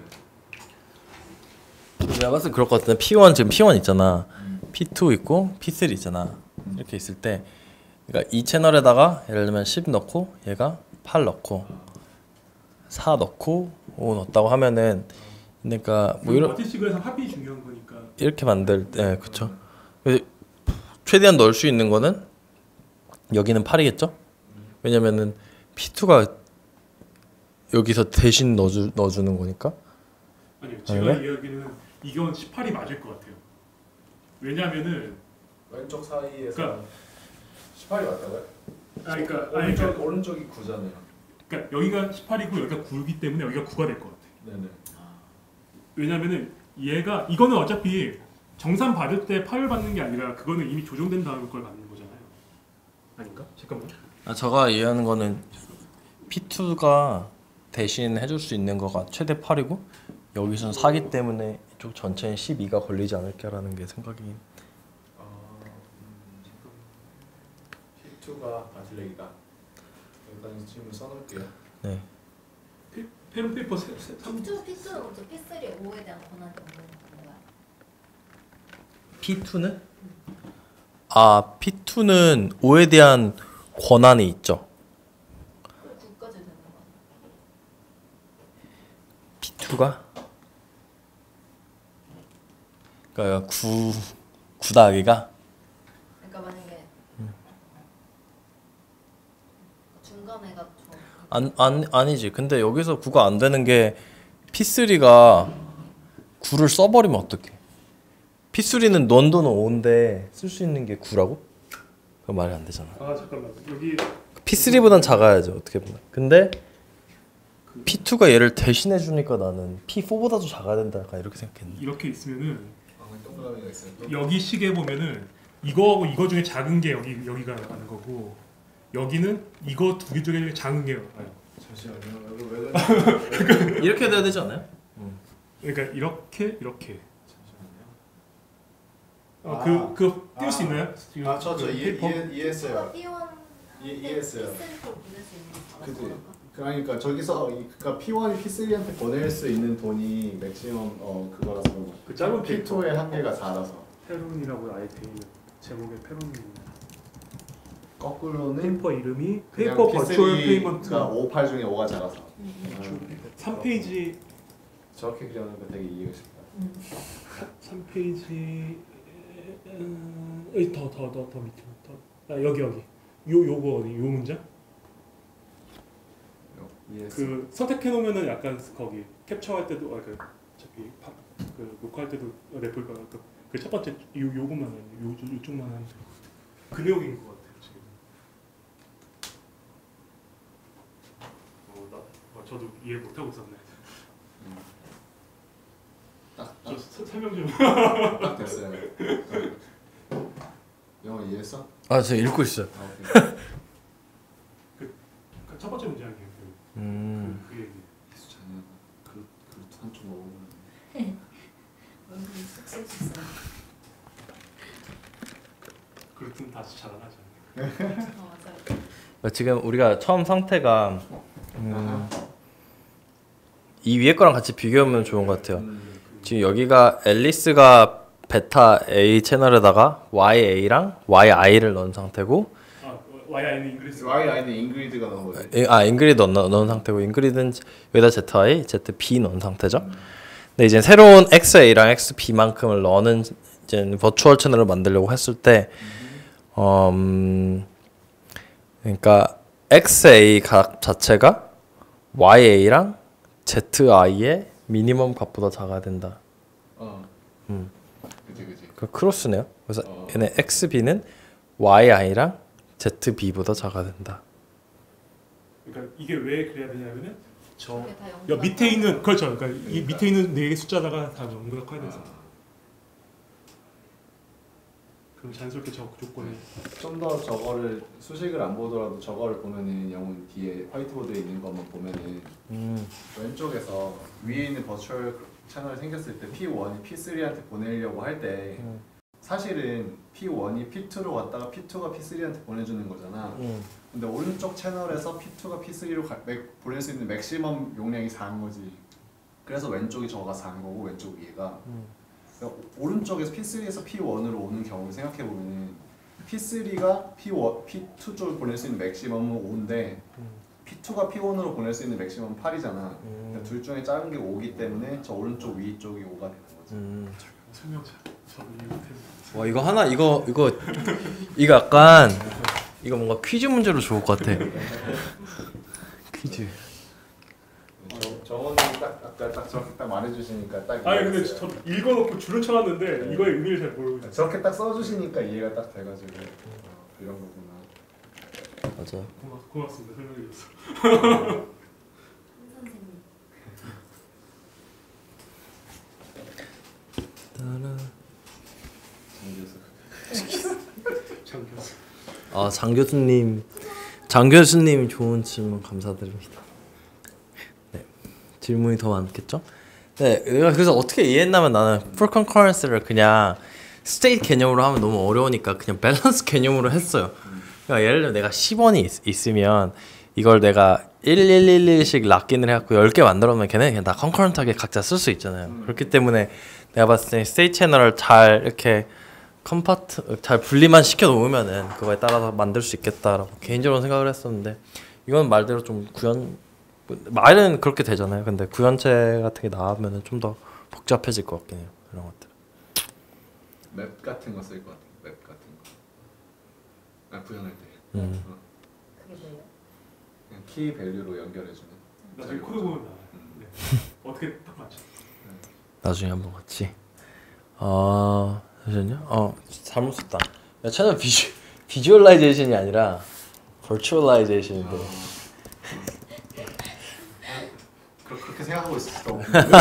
내가 봤을 때 그럴 것 같은데 피 원 지금 피 원 있잖아. 피 투 있고 피 쓰리 있잖아. 이렇게 있을 때 그러니까 이 채널에다가 예를 들면 십 넣고 얘가 팔 넣고 사 넣고 오 넣었다고 하면은 그러니까 뭐 이런
버티식에서 합이 중요한 거니까.
이렇게 만들 때 그쵸. 그래서 최대한 넣을 수 있는 거는 여기는 팔이겠죠? 왜냐면은 피 투가 여기서 대신 넣어주, 넣어주는 거니까.
아니요, 제가
아니네?
이야기는 이건 십팔이 맞을 것 같아요. 왜냐하면은
왼쪽 사이에서
그러니까-
십팔이 맞다고요?
아 그러니까 아니
오른쪽
그러니까,
오른쪽이 구잖아요.
그러니까 여기가 십팔이고 여기가 구이기 때문에 여기가 구가 될 것 같아.
네네.
왜냐면은 얘가 이거는 어차피 정산 받을 때 팔을 받는 게 아니라 그거는 이미 조정된 다음 걸 받는 거잖아요. 아닌가? 잠깐만.
아, 제가 이해하는 거는 피 투가 대신 해줄 수 있는 거가 최대 팔이고 여기서는 사기 때문에 이쪽 전체에 십이가 걸리지 않을까라는 게 생각이.
아, 피 투가 아틀레기다. 일단 질문 써놓을게요.
네.
페론 페이퍼 세, 세, 삼
피투 피투는 먼저 피 쓰리 오에 대한 권한이 없는 건가요?
피 투는? 아, 피 투는 오에 대한 권한이 있죠.
그럼 구까지 되는 거 아니에요?
피 투가? 그러니까 구, 구 더하기가?
그러니까 만약에 중간에가 저
안, 안, 아니지. 근데 여기서 구가 안 되는 게 피 쓰리가 구를 써버리면 어떡해. 피 쓰리는 넌도는 오인데 쓸 수 있는 게 구라고? 그거 말이 안 되잖아.
아 잠깐만 여기
피 쓰리보단 작아야죠 어떻게 보면. 근데 피 투가 얘를 대신해 주니까 나는 피 포보다도 작아야 된다 약간 이렇게 생각했네.
이렇게 있으면은
아, 동그라미가 있어요. 또?
여기 시계 보면은 이거하고 이거 중에 작은 게 여기 여기가 가는 거고 여기는 이거 두 개 중에 작은 게 가요.
잠시만요. 여기 왜 그래?
이렇게 돼야 되지 않아요?
그러니까 이렇게 이렇게.
아.
어그그 띄울 수
아.
있나요? 지금
아, 저 저
그
이해
페이퍼?
이해 이해했어요.
피 원
이- 이해했어요.
피쓰리로 보낼 수 있는 게
그치.
다른 건가?
그러니까 저기서 이- 그러니까 피 원이 피 쓰리한테 보낼 수 있는 돈이 맥시멈 어 그거라서 그런 거.
그 짧은
피 투의 한계가 작아서.
페론이라고 아예 돼 있는 제목에 페론이
거꾸로는
페이퍼 이름이
그냥
페이퍼 버추얼
피 쓰리가
페이먼트
오, 팔 중에 오가 작아서.
음, 음.
삼 페이지
저렇게 그려놓으니까 되게 이해가 쉽다.
음.
삼 페이지 더더 더 더 밑에 더 아, 여기 여기 요 요거 어디 요 문장
이해했어.
그 선택해 놓으면은 약간 거기 캡처할 때도 아, 그 어차피 파, 그 녹화할 때도 랩을 그, 그 첫 번째 요 요것만 요 요- 요쪽만 하면 그 내용인 것 같아요 지금. 어, 나, 어, 저도 이해 못 하고 있었네.
딱,
저
딱,
서- 설명 좀.
딱 됐어요. 영어 이해했어?
아, 저 읽고 있어요.
아, 오케이.
그 첫 번째 문제 아니에요. 그,
음.
그, 그 얘기.
예수 자녀가 그릇 그릇 한쪽 먹으면
얼굴이 쑥쑥쑥
그렇든 다시 자라나지 않나요?
어 맞아요.
지금 우리가 처음 상태가 음,
아하.
이 위에 거랑 같이 비교하면 좋은 것 같아요.
음,
지금 여기가 앨리스가 베타 A 채널에다가 와이에이랑 와이아이를 넣은 상태고,
아 와이아이는 잉글리시.
Y 아이는 잉그리드가 넣은 거지.
이- 아 잉그리드 넣은, 넣은 상태고, 잉그리드는 여기다 제트아이, 제트비 넣은 상태죠. 근데 이제 새로운 엑스에이랑 엑스비만큼을 넣는 이제 버추얼 채널을 만들려고 했을 때, 음, 그러니까 엑스에이 각 자체가 와이에이랑 제트아이의 미니멈 값보다 작아야 된다.
어.
음.
그지 그지.
그 크로스네요. 그래서
어.
얘네 엑스비는 와이아이랑 제트비보다 작아야 된다.
그러니까 이게 왜 그래야 되냐면은 저
이게 다
여
연구가
밑에 있는 그렇죠. 그러니까 이
그러니까.
밑에 있는 네 개 숫자다가 다 연구가 커야 돼서. 그럼 자연스럽게 저 조건에
좀 더 저거를 수식을 안 보더라도 저거를 보면은 영문 뒤에 화이트보드에 있는 것만 보면은
음.
왼쪽에서 위에 있는 버추얼 채널이 생겼을 때 피 원이 피 쓰리한테 보내려고 할 때
음.
사실은 피 원이 피 투로 왔다가 피 투가 피 쓰리한테 보내주는 거잖아.
음.
근데 오른쪽 채널에서 피 투가 피 쓰리로 가, 맥, 보낼 수 있는 맥시멈 용량이 사인 거지. 그래서 왼쪽이 저가 사인 거고 왼쪽 위에가
음.
그러니까 오른쪽에서 피 쓰리에서 피 원으로 오는 경우를 생각해 보면은 피 쓰리가 피 원, 피 투 쪽을 보낼 수 있는 맥시멈은 오인데
음.
피 투가 피 원으로 보낼 수 있는 맥시멈은 팔이잖아.
음.
그러니까 둘 중에 작은 게 오기 때문에 저 오른쪽 위 쪽이 오가 되는 거지.
음.
설명 잘 저 이해 못했네.
와 이거 하나 이거 이거 이거 약간 이거 뭔가 퀴즈 문제로 좋을 것 같아. 퀴즈.
저, 저거는 딱 아까 딱 저렇게 딱 말해주시니까 딱
아니 근데
이해했어요.
저 읽어놓고 줄을 쳐놨는데
네.
이거의 의미를 잘 모르고 있어요.
저렇게 딱 써주시니까 이해가 딱 돼가지고 어, 이런 거구나.
맞아.
고마, 고맙습니다 설명해줘서.
한 선생님.
장 교수.
아, 장 교수님, 장 교수님 좋은 질문 감사드립니다. 네, 질문이 더 많겠죠? 네, 내가 그래서 어떻게 이해했냐면 나는 풀 컨커런스를 그냥 스테이트 개념으로 하면 너무 어려우니까 그냥 밸런스 개념으로 했어요. 그러니까 예를 들어 내가 십 원이 있, 있으면 이걸 내가 일일일일씩 락인을 해갖고 열 개 만들어 놓으면 걔네 그냥 다 컨커런트하게 각자 쓸 수 있잖아요.
음.
그렇기 때문에 내가 봤을 때 스테이트 채널을 잘 이렇게 컴파트 잘 분리만 시켜 놓으면은 그거에 따라서 만들 수 있겠다라고 개인적으로 생각을 했었는데 이건 말대로 좀 구현 말은 그렇게 되잖아요. 근데 구현체 같은 게 나오면은 좀 더 복잡해질 것 같긴 해요. 이런 것들.
맵 같은 거 쓸 것 같아. 맵 같은 거. 아 구현할 때.
음.
어.
그게 뭐예요?
그냥 키 밸류로 연결해주는.
나중에 코드 보면 나와요.
음.
네. 어떻게 딱 맞죠?
나중에 한번 같이. 아 잠시만요. 어 잘못 썼다. 야, 채널 비주 비주얼라이제이션이 아니라 버추얼라이제이션인데.
그, 그렇게 생각하고 있었어.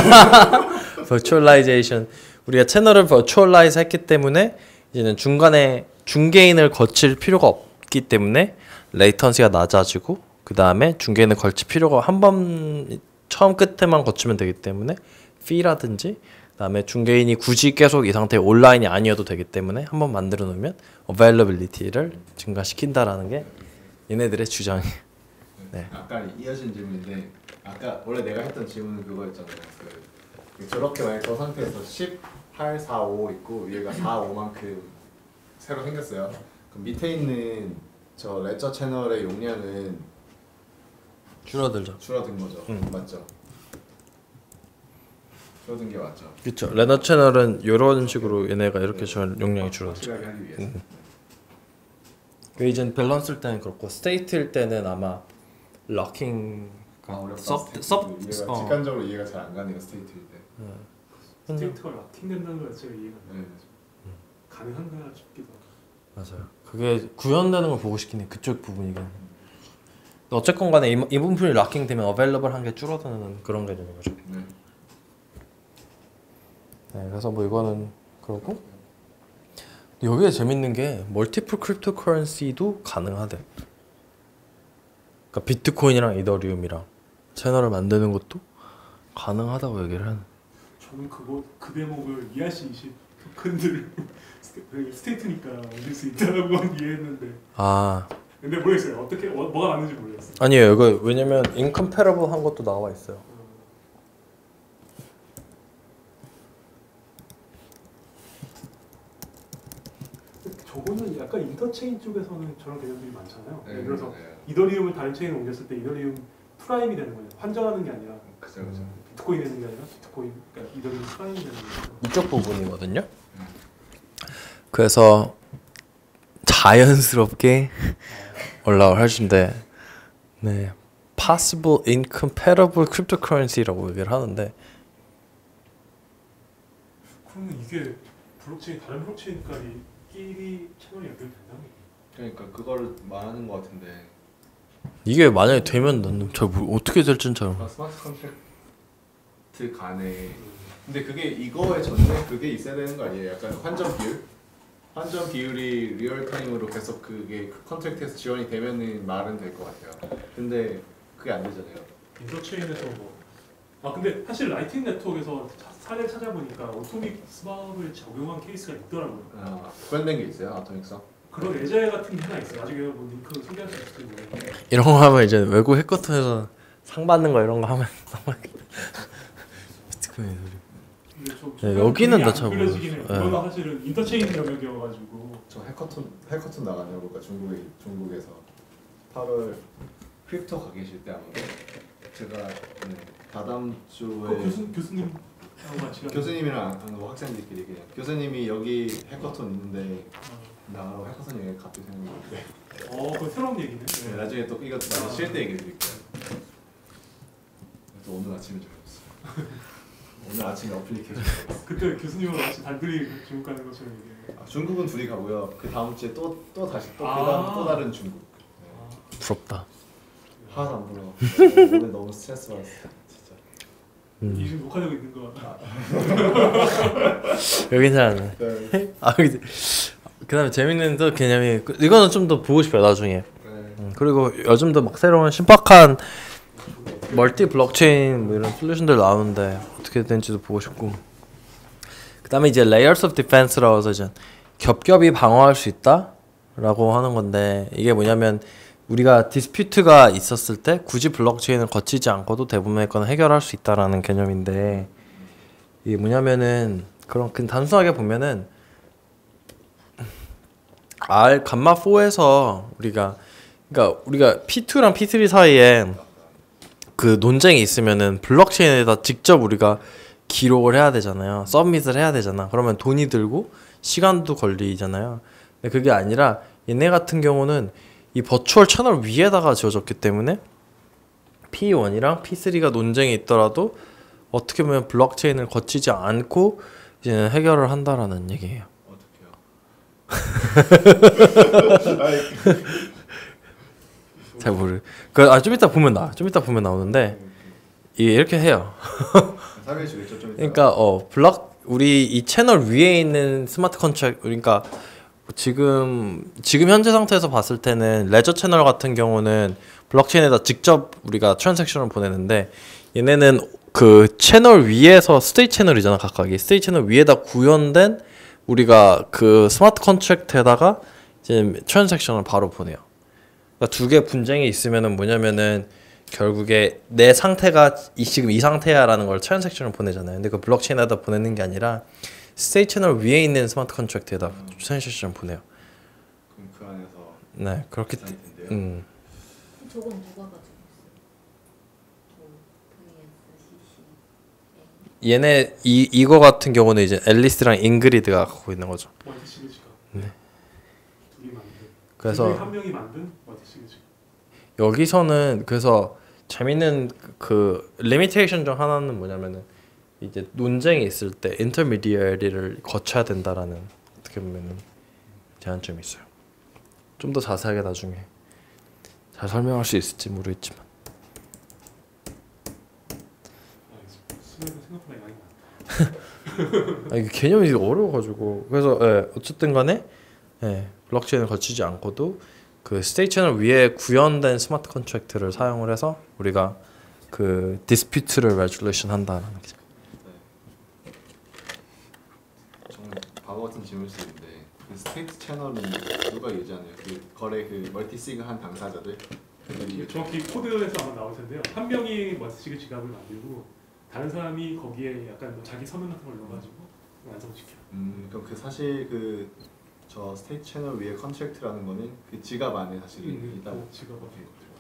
버추얼라이제이션 우리가 채널을 버추얼라이즈 했기 때문에 이제는 중간에 중개인을 거칠 필요가 없기 때문에 레이턴시가 낮아지고 그 다음에 중개인을 걸칠 필요가 한 번 처음 끝에만 거치면 되기 때문에 fee라든지 그 다음에 중개인이 굳이 계속 이 상태에 온라인이 아니어도 되기 때문에 한 번 만들어 놓으면 availability를 증가시킨다라는 게 얘네들의 주장이. 네.
아까 이어진 질문인데 아까 원래 내가 했던 질문은 그거였잖아요. 그, 저렇게 만약 저 상태에서 십, 팔, 사, 오 있고 위에가 사, 오만큼 새로 생겼어요. 그럼 밑에 있는 저 레저 채널의 용량은
줄어들죠.
줄어든 거죠.
음.
맞죠? 줄어든 게 맞죠.
그렇죠. 레너 채널은 이런 식으로 얘네가 이렇게 줄 용량이 줄어들죠.
확실하게 하기 위해서.
음. 그 이젠 밸런스일 때는 그렇고 스테이트일 때는 아마 럭킹
아, 어렵다.
섭
스테이트.
섭
이해가
어.
직관적으로 이해가 잘 안 가네요. 스테이트일 때.
스테이트가 락킹된다는 거 자체가 이해가 안
네.
가요. 가능한가 싶기도 하고.
맞아요. 그게 구현되는 걸 보고 싶긴 해. 그쪽 부분이긴. 어쨌건 간에 이, 이 부분이 락킹 되면 어베일러블 한 게 줄어드는 그런 개념인 거죠.
네.
네, 그래서 뭐 이거는 그렇고 여기에 재밌는 게 멀티플 크립토 커런시도 가능하대. 그러니까 비트코인이랑 이더리움이랑 채널을 만드는 것도 가능하다고 얘기를 하는.
저는 그거 그 대목을 이알씨 토큰들을 스테이트니까 옮길 수 있다고만 이해했는데
아
근데 모르겠어요. 어떻게 어, 뭐가 맞는지 모르겠어요.
아니에요. 이거 왜냐면 인컴패러블 한 것도 나와 있어요.
저거는 약간 인터체인 쪽에서는 저런 개념들이 많잖아요.
네,
예를 들어서
네.
이더리움을 다른 체인에 옮겼을 때 이더리움 프라임이 되는 거예요. 환전하는 게 아니라
그죠, 그죠.
비트코인 되는 게 아니라 비트코인 그러니까 이더리움 프라임이 되는 거예요.
이쪽 부분이거든요. 그래서 자연스럽게 올라올 하신데, 네, possible incompatible cryptocurrency라고 얘기를 하는데,
그러면 이게 블록체인 다른 블록체인까지 끼리 채널이 연결된다는 게
그러니까 그거를 말하는 것 같은데.
이게 만약에 되면 나는 잘 모르, 어떻게 될지는 잘 모르.
그러니까 스마트 컨트랙트 간에 근데 그게 이거의 전에 그게 있어야 되는 거 아니에요? 약간 환전 비율? 환전 비율이 리얼타임으로 계속 그게 그 컨트랙트에서 지원이 되면은 말은 될 것 같아요. 근데 그게 안 되잖아요.
인터체인에서 뭐. 아 근데 사실 라이팅 네트워크에서 차- 사례 찾아보니까 오토믹 스밥을 적용한 케이스가 있더라고요.
아, 구현된 게 있어요, 아토믹서?
그런 예제 같은 게 하나 있어요. 나중에 뭐 링크 소개할 수 있을지 모르겠는데.
이런 거 하면 이제 외국 해커톤에서 상 받는 거 이런 거 하면 비트코인
근데 저-
네,
저
여기는
그게
나
안
잘
그려지긴 해요.
모르겠어요.
이거는 사실은 인터체인 영역이어가지고.
저 해커톤 해커톤 나가냐고 그러니까 중국에 중국에서 팔월 크립토 가 계실 때 아무래도 제가 네, 다다음
그
주에
교수 교수님 하고 같이 가는-
교수님이랑 뭐 학생들끼리 그냥 교수님이 여기 해커톤 있는데
아.
나가라고 해커톤 얘기 갑자기 생각났는데
어, 그 새로운 얘기네.
네, 나중에 또 이거 나중에 쉴 때 얘기해 드릴게요. 또 오늘 아침에 들었어요. 오늘 아침에 어플리케이션 들었어요.
그때 교수님하고 같이 단둘이 중국 가는 것처럼 얘기해.
아, 중국은 둘이 가고요. 그 다음 주에 또 또 다시 또
아.
그다음 또 다른 중국.
아,
부럽다.
하나도 안 불어. 어, 오늘 너무 스트레스 받았어. 진짜.
음.
이 지금 녹화되고 있는 거.
여긴 잘 안 해.
네.
아 근데 그다음에 재밌는 또 개념이 그- 이거는 좀 더 보고 싶어요 나중에.
네.
음, 그리고 요즘도 막 새로운 신박한 멀티 블록체인 뭐 이런 솔루션들 나오는데 어떻게 되는지도 보고 싶고. 그다음에 이제 layers of defense라고 해서 이제 겹겹이 방어할 수 있다라고 하는 건데 이게 뭐냐면 우리가 디스퓨트가 있었을 때 굳이 블록체인을 거치지 않고도 대부분의 건 해결할 수 있다라는 개념인데 이게 뭐냐면은 그런 그 단순하게 보면은 R 감마 사에서 우리가 그러니까 우리가 피 투랑 피 쓰리 사이에 그 논쟁이 있으면은 블록체인에다 직접 우리가 기록을 해야 되잖아요. 서밋을 해야 되잖아. 그러면 돈이 들고 시간도 걸리잖아요. 근데 그게 아니라 얘네 같은 경우는 이 버추얼 채널 위에다가 지어졌기 때문에 피 원이랑 피 쓰리가 논쟁이 있더라도 어떻게 보면 블록체인을 거치지 않고 이제 해결을 한다라는 얘기예요.
어떡해요? 아이,
잘 모르. 그아좀 이따 보면 나. 좀 이따 보면 나오는데 이게 이렇게 해요.
설명해 주겠죠 좀 이따.
그러니까 어 블록 우리 이 채널 위에 있는 스마트 컨트랙 그러니까 지금 지금 현재 상태에서 봤을 때는 레저 채널 같은 경우는 블록체인에다 직접 우리가 트랜잭션을 보내는데 얘네는 그 채널 위에서 스테이트 채널이잖아 각각이 스테이트 채널 위에다 구현된 우리가 그 스마트 컨트랙트에다가 이제 트랜잭션을 바로 보내요. 그러니까 두 개 분쟁이 있으면은 뭐냐면은 결국에 내 상태가 이 지금 이 상태야라는 걸 트랜잭션을 보내잖아요. 근데 그 블록체인에다 보내는 게 아니라 스테이트 채널 위에 있는 스마트 컨트랙트에다 트랜잭션을 보내요.
그럼 그 안에서
네 그렇기
디자인
때문에
텐데요.
음.
저건 누가 가지고 있어요? 뭐 브이에스씨씨
얘네 이 이거 같은 경우는 이제 앨리스랑 잉그리드가 갖고 있는 거죠.
멀티 시그지가.
네.
둘이 만든.
그래서
둘 중에 한 명이 만든 멀티 시그지가.
여기서는 그래서 재밌는 그 리미테이션 중 하나는 뭐냐면은 이제 논쟁이 있을 때 인터미디어리를 거쳐야 된다라는 어떻게 보면은 제한점이 있어요. 좀 더 자세하게 나중에 잘 설명할 수 있을지 모르겠지만.
아, 수명은 생각보다 많이 많다.
아, 이게 개념이 어려워가지고 그래서 예, 어쨌든 간에 예, 블록체인을 거치지 않고도 그 스테이트 채널 위에 구현된 스마트 컨트랙트를 사용을 해서 우리가 그 디스퓨트를 레졸루션 한다는 거죠.
정말 바보 같은 질문일 수 있는데 그 스테이트 채널은 누가 유지하나요? 그 거래 그 멀티시그 한 당사자들?
이게 정확히 코드에서 아마 나올 텐데요. 한 명이 멀티 시그 지갑을 만들고 다른 사람이 거기에 약간 뭐 자기 서명 같은 걸 넣어가지고 완성시켜요.
음 그럼 그 사실 그 저 스테이트 채널 위에 컨트랙트라는 거는 그 지갑 안에 사실
음,
있다.
그 지갑 안에.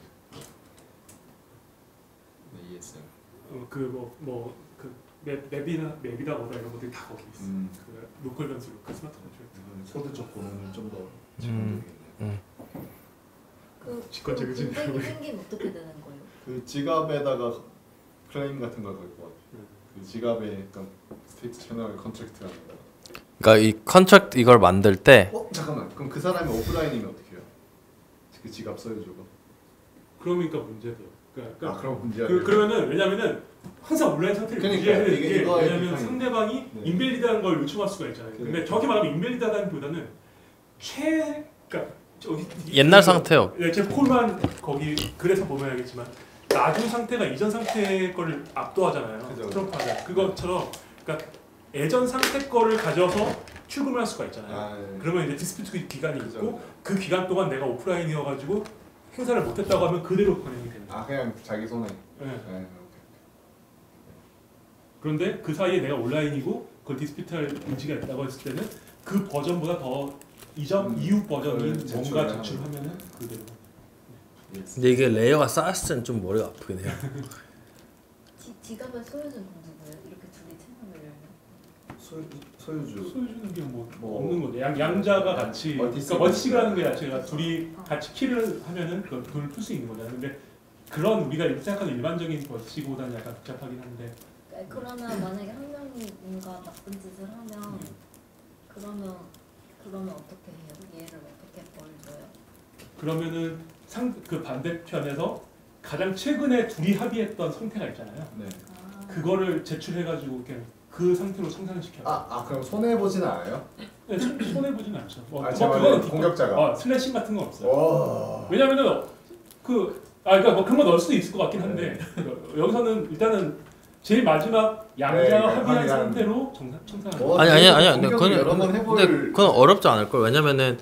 네 이해했어요.
어, 그뭐 뭐 그 맵이나 맵이다 뭐다 이런 것들이 다 거기 있어.
음.
그 로컬 변수, 로컬 스마트 컨트랙트.
이거는 코드 쪽 보면 좀더
음.
재밌겠네요.
그
직관적
그
의심
분쟁이 생기면 어떻게 되는 거예요?
그 지갑에다가 클레임 같은 걸 걸 것 같아요.
음.
그 지갑에 약간 스테이트 채널 컨트랙트라는 거.
그러니까 이 컨트랙트 이걸 만들 때
어 잠깐만. 그럼 그 사람이 오프라인이면 어떻게 해요? 그 지갑 소유주가.
그러니까 문제돼요. 그러니까
아 그럼 문제가.
그, 그러면은 왜냐면은 항상 온라인 상태를
그러니까,
유지해야 되는
이게
게
이거의
왜냐면
비판이-
상대방이
네.
인밸리드한 걸 요청할 수가 있잖아요. 근데
그러니까.
정확히 말하면 인밸리드하다기보다는 최 그러니까 저기
옛날 상태요.
네, 제 콜만 거기 글에서 보면 알겠지만 나중 상태가 이전 상태 거를 압도하잖아요.
그죠.
트럼프하자 그것처럼 그러니까 예전 상태 거를 가져서 출금을 할 수가 있잖아요.
아, 네.
그러면 이제 디스피트 기간이
그죠,
있고
그죠.
그 기간 동안 내가 오프라인이어가지고 행사를 못했다고 하면 그대로 관행이 되는 거예요.
아 그냥 자기 손에.
네.
네, 오케이.
그런데 그 사이에 내가 온라인이고 그걸 디스피트할 의지가 있다고 했을 때는 그 버전보다 더 이전
음,
이후 버전이
그걸 제출을
뭔가
하면.
제출하면은 그대로.
근데 이게 레이어가 쌓였을 때는 좀 머리가 아프긴 해요.
지, 지갑을 소유주는 누구예요? 이렇게 둘이 채널을 열면?
소 소유주.
소유주는 게 뭐
뭐,
없는 거죠. 양, 양자가 같이
멀티
그러니까 멀티시그라는 게
시그널.
자체가 둘이 같이 키를 하면은 그걸 돈을 풀 수 있는 거잖아요. 근데 그런 우리가 생각하는 일반적인 멀티시보다는 약간 복잡하긴 한데
네, 그러면 만약에 한 명이 뭔가 나쁜 짓을 하면 그러면 그러면 어떻게 해요? 얘를 어떻게 벌줘요?
그러면은 상 그 반대편에서 가장 최근에 둘이 합의했던 상태가 있잖아요.
네.
아,
그거를 제출해가지고 그냥 그 상태로 성장시켜요.
아, 아 그럼 손해 보진 않아요?
네, 손해 보진 않죠. 뭐,
아,
뭐
제가
그거는
공격자가.
어, 슬래싱 같은 건 없어요.
와.
왜냐면은 그 아 그러니까 뭐 그런 거 넣을 수도 있을 것 같긴 한데 여기서는 일단은 제일 마지막 양자가
네,
합의한
합의한.
상태로 정상 청산하는
어,
아니 아니 아니야. 근데
공격을
그건
여러 번
근데,
해볼-
근데 그건 어렵지 않을 걸. 왜냐면은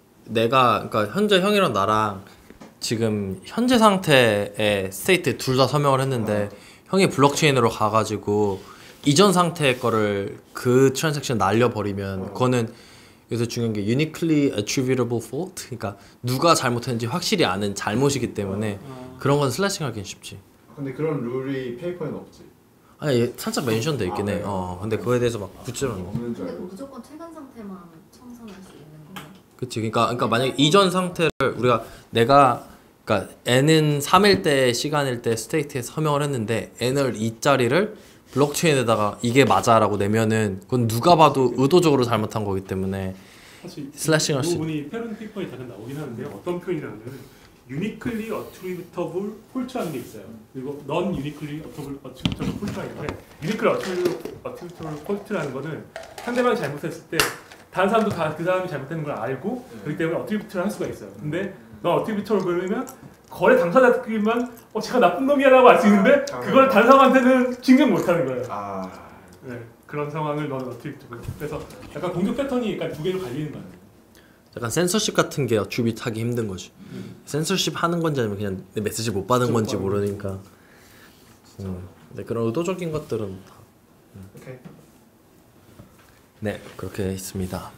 내가 그러니까 현재 형이랑 나랑 지금 현재 상태의 스테이트 둘 다 서명을 했는데 형이 블록체인으로 가가지고 이전 상태의 거를 그 트랜잭션 날려버리면
어.
그거는 여기서 중요한 게 uniquely attributable fault, 그러니까 누가 잘못했는지 확실히 아는 잘못이기 때문에
어,
그런 건 슬래싱하기는 쉽지.
근데 그런 룰이 페이퍼에는 없지.
아니 얘 살짝 멘션돼 있긴
아,
해.
네.
어 근데 그거에 대해서 막 구체적으로
없는 줄
근데
알고.
무조건 최근 상태만 청산할 수 있는 거예요?
그치. 그러니까 그러니까 만약에 이전 상태를 우리가 내가 그러니까 n은 삼일 때 시간일 때 스테이트에 서명을 했는데 n을 이 자리를 블록체인에다가 이게 맞아라고 내면은 그건 누가 봐도 의도적으로 잘못한 거기 때문에
사실
슬래싱할 수
이 부분이 페론 페이퍼에 다들 나오긴 하는데 어떤 표현이라면 uniquely attributable fault라는 게 있어요. 그리고 non uniquely attributable fault가 있는데 uniquely attributable fault라는 거는 상대방이 잘못했을 때 다른 사람도 다 그 사람이 잘못된 걸 알고 그렇기 때문에 attribute를 할 수가 있어요. 근데 non attributable 그러면 거래 당사자들끼리만 어 제가 나쁜 놈이야라고 알 수 있는데 그걸 다른 사람한테는 증명 못하는 거예요.
아.
네, 그런 상황을 non attributable. 그래서 약간 공격 패턴이 약간 두 개로 갈리는 거예요.
약간 센서십 같은 게 어트리뷰트 하기 힘든 거지.
음.
센서십 하는 건지 아니면 그냥 내 메시지 못 받은 건지
못 받은
모르니까. 음. 근데 그런 의도적인 것들은 다.
오케이.
네, 그렇게 있습니다.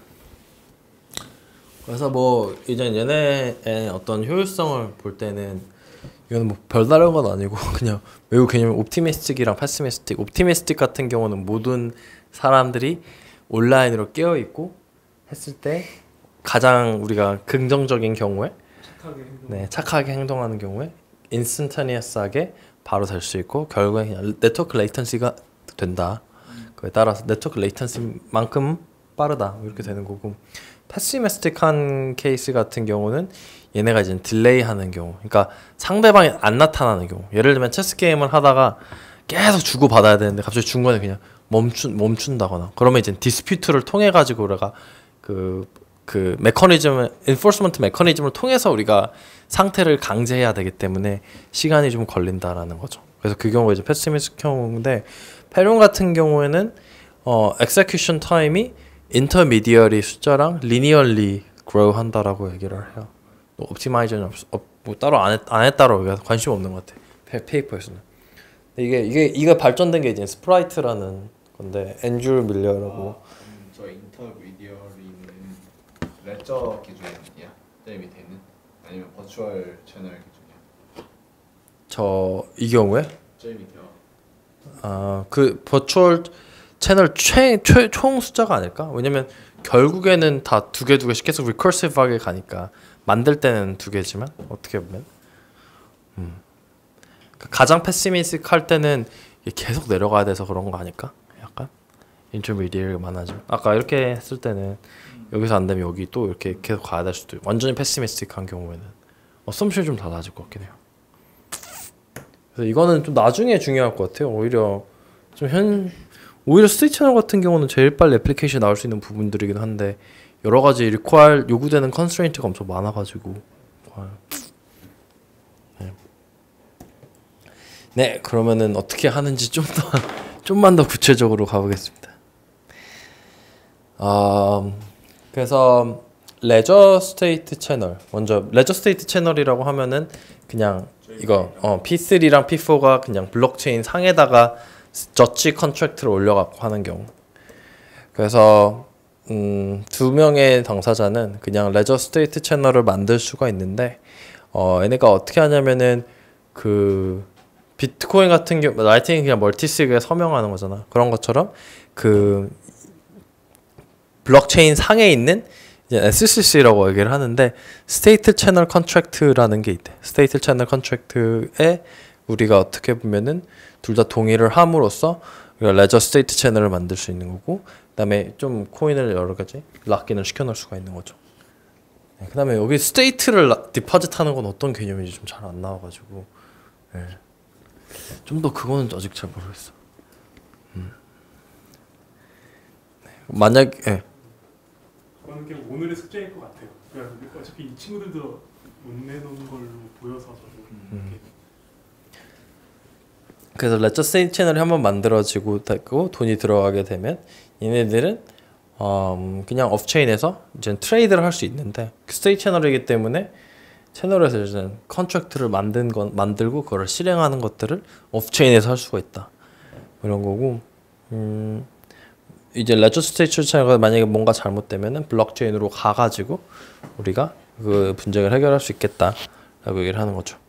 그래서 뭐 이제 얘네의 어떤 효율성을 볼 때는 이건 뭐 별다른 건 아니고 그냥 매우 개념 옵티미스틱이랑 패시미스틱. 옵티미스틱 같은 경우는 모든 사람들이 온라인으로 깨어 있고 했을 때 가장 우리가 긍정적인 경우에
착하게 행동.
네, 착하게 행동하는 경우에 인스턴테니어스하게 바로 될 수 있고 결국에 그냥 네트워크 레이턴시가 된다. 그에 따라서 네트워크 레이턴시만큼 빠르다 이렇게 되는 거고 패시미스틱한 케이스 같은 경우는 얘네가 이제 딜레이 하는 경우 그러니까 상대방이 안 나타나는 경우 예를 들면 체스 게임을 하다가 계속 주고 받아야 되는데 갑자기 중간에 그냥 멈춘 멈춘다거나 그러면 이제 디스퓨트를 통해 가지고 우리가 그 그 메커니즘, 인포스먼트 메커니즘을 통해서 우리가 상태를 강제해야 되기 때문에 시간이 좀 걸린다라는 거죠. 그래서 그 경우가 이제 패시미스틱 경우인데 페론 같은 경우에는 어 execution time이 intermediary 숫자랑 linearly grow 한다라고 얘기를 해요. 뭐 옵티마이저는 없, 없, 뭐 따로 안, 했, 안 했다로 우리가 관심 없는 것 같아. 페, 페이퍼에서는. 근데 이게 이게 이게 발전된 게 이제 스프라이트라는 건데 앤드류 밀러라고.
아, 음, 저 인터미디어리는 레저 기준이야? 제일 밑에 있는? 아니면 버추얼 채널 기준이야?
저 이 경우에
제일 밑에요.
아 그 버추얼 채널 최, 최, 총 숫자가 아닐까? 왜냐면 결국에는 다 두 개 두 개씩 계속 리커시브하게 가니까 만들 때는 두 개지만 어떻게 보면 음. 가장 패시미스틱 할 때는 계속 내려가야 돼서 그런 거 아닐까? 약간 인터미디어리가 많아지면 아까 이렇게 했을 때는 여기서 안 되면 여기 또 이렇게 계속 가야 될 수도 있고 완전히 패시미스틱한 경우에는 어썸션이 좀 달라질 것 같긴 해요. 그래서 이거는 좀 나중에 중요할 것 같아요. 오히려 좀 현 오히려 스테이트 채널 같은 경우는 제일 빨리 애플리케이션 나올 수 있는 부분들이긴 한데 여러 가지 require 요구되는 컨스트레인트가 엄청 많아가지고. 네. 네, 그러면은 어떻게 하는지 좀 더 좀만 더 구체적으로 가보겠습니다. 어, 그래서 레저 스테이트 채널 먼저 레저 스테이트 채널이라고 하면은 그냥 이거 어, 피 쓰리랑 피 포가 그냥 블록체인 상에다가 저치 컨트랙트를 올려갖고 하는 경우. 그래서 음, 두 명의 당사자는 그냥 레저 스테이트 채널을 만들 수가 있는데 어, 얘네가 어떻게 하냐면은 그 비트코인 같은 경우 라이팅이 그냥 멀티시그에 서명하는 거잖아. 그런 것처럼 그 블록체인 상에 있는 이제 에스씨씨라고 얘기를 하는데 스테이트 채널 컨트랙트라는 게 있대. 스테이트 채널 컨트랙트에 우리가 어떻게 보면은 둘 다 동의를 함으로써 우리가 레저 스테이트 채널을 만들 수 있는 거고, 그다음에 좀 코인을 여러 가지 락인을 시켜놓을 수가 있는 거죠. 네, 그다음에 여기 스테이트를 디파짓하는 건 어떤 개념인지 좀 잘 안 나와가지고 네. 좀 더 그거는 아직 잘 모르겠어. 음. 네, 만약 예.
그거는 그냥 오늘의 숙제일 것 같아요. 그러니까 어차피 이 친구들도 못 내놓은 걸로 보여서 저도
음. 그래서 레저 스테이트 채널이 한번 만들어지고 되고 돈이 들어가게 되면 얘네들은 음, 그냥 업체인에서 이제 트레이드를 할 수 있는데 스테이트 채널이기 때문에 채널에서 이제 컨트랙트를 만든 건 만들고 그걸 실행하는 것들을 업체인에서 할 수가 있다. 이런 거고 음, 이제 레저 스테이트 채널가 만약에 뭔가 잘못되면은 블록체인으로 가가지고 우리가 그 분쟁을 해결할 수 있겠다라고 얘기를 하는 거죠.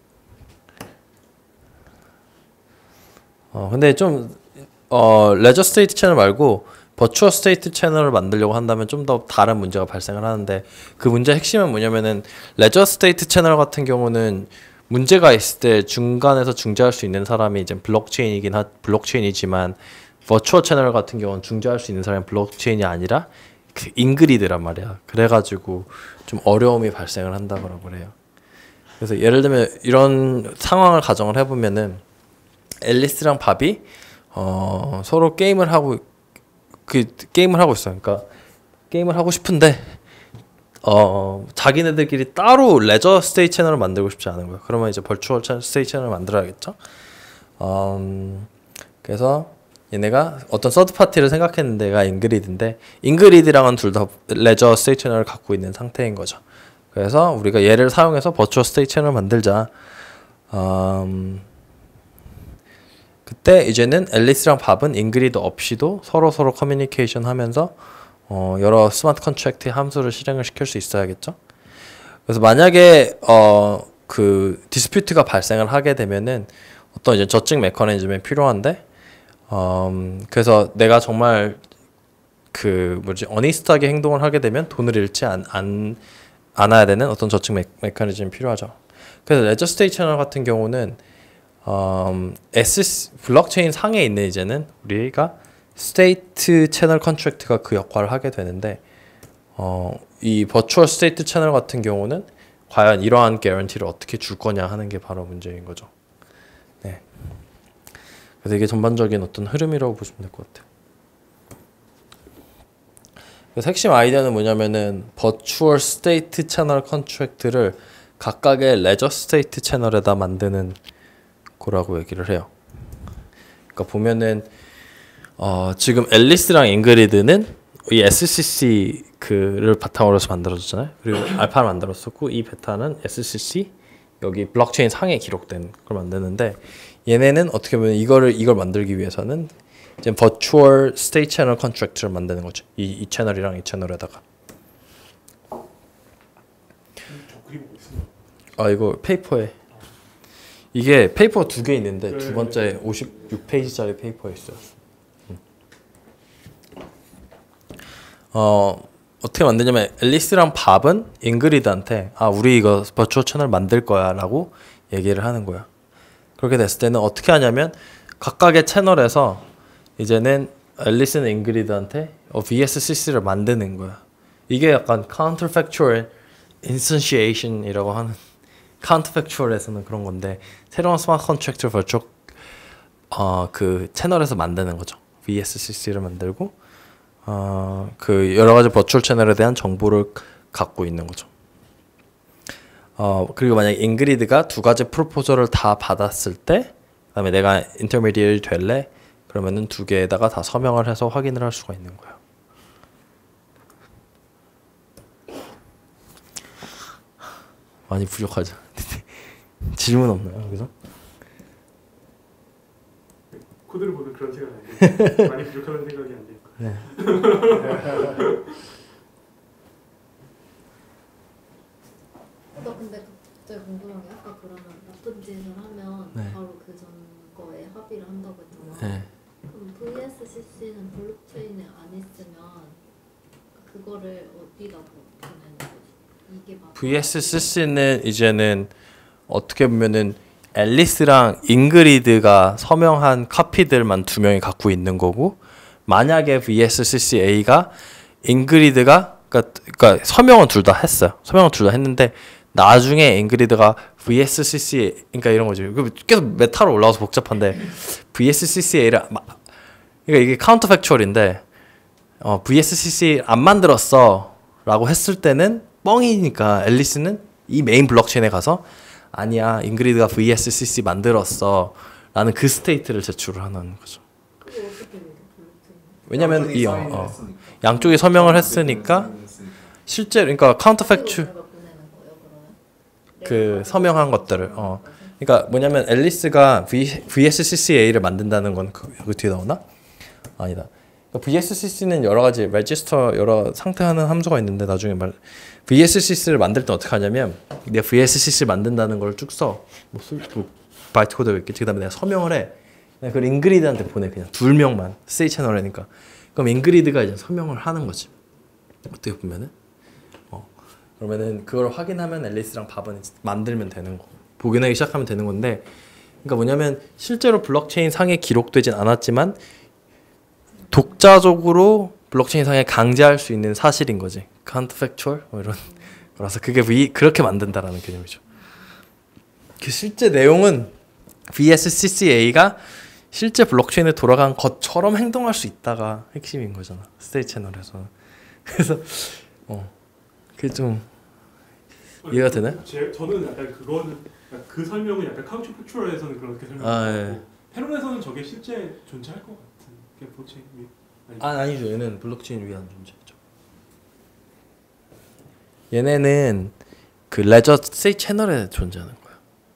어 근데 좀 어 레저 스테이트 채널 말고 버추어 스테이트 채널을 만들려고 한다면 좀 더 다른 문제가 발생을 하는데 그 문제의 핵심은 뭐냐면은 레저 스테이트 채널 같은 경우는 문제가 있을 때 중간에서 중재할 수 있는 사람이 이제 블록체인이긴 하 블록체인이지만 버추어 채널 같은 경우는 중재할 수 있는 사람이 블록체인이 아니라 그 인그리드란 말이야. 그래가지고 좀 어려움이 발생을 한다고 그래요. 그래서 예를 들면 이런 상황을 가정을 해보면은 앨리스랑 밥이 어 서로 게임을 하고 그 게임을 하고 있어요. 그러니까 게임을 하고 싶은데 어 자기네들끼리 따로 레저 스테이트 채널을 만들고 싶지 않은 거예요. 그러면 이제 버추얼 스테이트 채널을 만들어야겠죠. 음, 그래서 얘네가 어떤 서드 파티를 생각했는데 얘가 인그리드인데 인그리드랑은 둘 다 레저 스테이트 채널을 갖고 있는 상태인 거죠. 그래서 우리가 얘를 사용해서 버추얼 스테이트 채널을 만들자. 음, 그때 이제는 앨리스랑 밥은 인그리드 없이도 서로 서로 커뮤니케이션 하면서 어, 여러 스마트 컨트랙트 함수를 실행을 시킬 수 있어야겠죠. 그래서 만약에 어, 그 디스퓨트가 발생을 하게 되면은 어떤 이제 저증 메커니즘이 필요한데, 음, 그래서 내가 정말 그 뭐지 어니스트하게 행동을 하게 되면 돈을 잃지 안, 안 않아야 되는 어떤 저증 메, 메커니즘이 필요하죠. 그래서 레저 스테이트 채널 같은 경우는 음, S 블록체인 상에 있는 이제는 우리가 스테이트 채널 컨트랙트가 그 역할을 하게 되는데, 어, 이 버추얼 스테이트 채널 같은 경우는 과연 이러한 개런티를 어떻게 줄 거냐 하는 게 바로 문제인 거죠. 네. 그래서 이게 전반적인 어떤 흐름이라고 보시면 될 것 같아요. 그래서 핵심 아이디어는 뭐냐면은 버추얼 스테이트 채널 컨트랙트를 각각의 레저 스테이트 채널에다 만드는 거라고 얘기를 해요. 그러니까 보면은 어 지금 앨리스랑 잉그리드는 이 에스씨씨 그를 바탕으로 해서 만들어졌잖아요. 그리고 알파를 만들었었고 이 베타는 에스씨씨 여기 블록체인 상에 기록된 걸 만드는데, 얘네는 어떻게 보면 이거를 이걸 만들기 위해서는 이제 버추얼 스테이트 채널 컨트랙트를 만드는 거죠. 이, 이 채널이랑 이 채널에다가.
저 그림 어디 있어요?
아 이거 페이퍼에 이게 페이퍼 두 개 있는데
네.
두 번째 오십육 페이지짜리 페이퍼에 있어요. 음. 어 어떻게 만드냐면 앨리스랑 밥은 잉그리드한테 아 우리 이거 버추얼 채널 만들 거야라고 얘기를 하는 거야. 그렇게 됐을 때는 어떻게 하냐면 각각의 채널에서 이제는 앨리스는 잉그리드한테 어, 브이에스씨씨를 만드는 거야. 이게 약간 counterfactual instantiation이라고 하는 카운터팩추얼에서는 그런 건데 새로운 스마트 컨트랙트 버추얼 어그 채널에서 만드는 거죠. 브이에스씨씨를 만들고 어 그 여러 가지 버추얼 채널에 대한 정보를 갖고 있는 거죠. 어 그리고 만약 인그리드가 두 가지 프로포저를 다 받았을 때, 그다음에 내가 인터미디어리 될래? 그러면은 두 개에다가 다 서명을 해서 확인을 할 수가 있는 거예요. 많이 부족하죠. 질문 없나요, 여기서?
코드를 보면 그런 생각이 안 돼요. 많이 부족하다는 생각이 안 돼요.
네.
나 근데 갑자기 궁금한 게 아까 그러면 나쁜 짓을 하면
네.
바로 그 전 거에 합의를 한다고 했잖아.
네.
그럼 브이에스씨씨는 블록체인에 안 있으면 그거를 어디다 보내는 거지? 이게 맞아?
브이에스씨씨는 이제는 어떻게 보면은 앨리스랑 잉그리드가 서명한 카피들만 두 명이 갖고 있는 거고, 만약에 브이에스씨씨A가 잉그리드가 그러니까, 그러니까 서명은 둘 다 했어요. 서명은 둘 다 했는데 나중에 잉그리드가 브이에스씨씨 그러니까 이런 거지. 계속 메타로 올라와서 복잡한데 브이에스씨씨A를 그러니까 이게 카운터팩추얼인데 어, 브이에스씨씨 안 만들었어라고 했을 때는 뻥이니까 앨리스는 이 메인 블록체인에 가서 아니야 잉그리드가 브이에스씨씨 만들었어 라는 그 스테이트를 제출을 하는 거죠.
그거 어떻게 믿어? 블록체인?
왜냐면 이 어,
사인을
어,
했으니까.
양쪽이 서명을 했으니까
사인을 했으니까.
실제 그러니까 카운터팩추
내가 보내는 거예요, 그러면?
그
내가
서명한 것들을 어 그러니까 뭐냐면 앨리스가 v, 브이에스씨씨A를 만든다는 건 그, 그 뒤에 나오나? 아니다. 그러니까 브이에스씨씨는 여러 가지 레지스터 여러 상태하는 함수가 있는데 나중에 말 브이에스씨씨를 만들 때 어떻게 하냐면 내가 브이에스씨씨 만든다는 걸 쭉 써. 뭐, 술- 뭐 바이트 코드가 있겠지. 그다음에 내가 서명을 해. 그냥 그걸 잉그리드한테 보내. 그냥 둘 명만 C 채널이니까. 그럼 잉그리드가 이제 서명을 하는 거지. 어떻게 보면은 어 그러면은 그걸 확인하면 앨리스랑 밥은 이제 만들면 되는 거. 복원하기 시작하면 되는 건데, 그러니까 뭐냐면 실제로 블록체인 상에 기록되진 않았지만 독자적으로 블록체인 상에 강제할 수 있는 사실인 거지. 카운터팩추얼 뭐 이런 거라서 그게 V 그렇게 만든다라는 개념이죠. 그 실제 내용은 브이에스씨씨A가 실제 블록체인에 돌아간 것처럼 행동할 수 있다가 핵심인 거잖아. 스테이 채널에서. 그래서 어 그게 좀 이해가 되나요?
제, 저는 약간 그거는 약간 그 설명은 약간 카운터팩추얼에서는 그렇게 설명하고
아, 예.
테론에서는 저게 실제 존재할 것 같은 게 블록체인 위 아니,
아 아니죠. 얘는 블록체인 위한 존재죠. 얘네는 그 레저 스테이 채널에 존재하는 거야.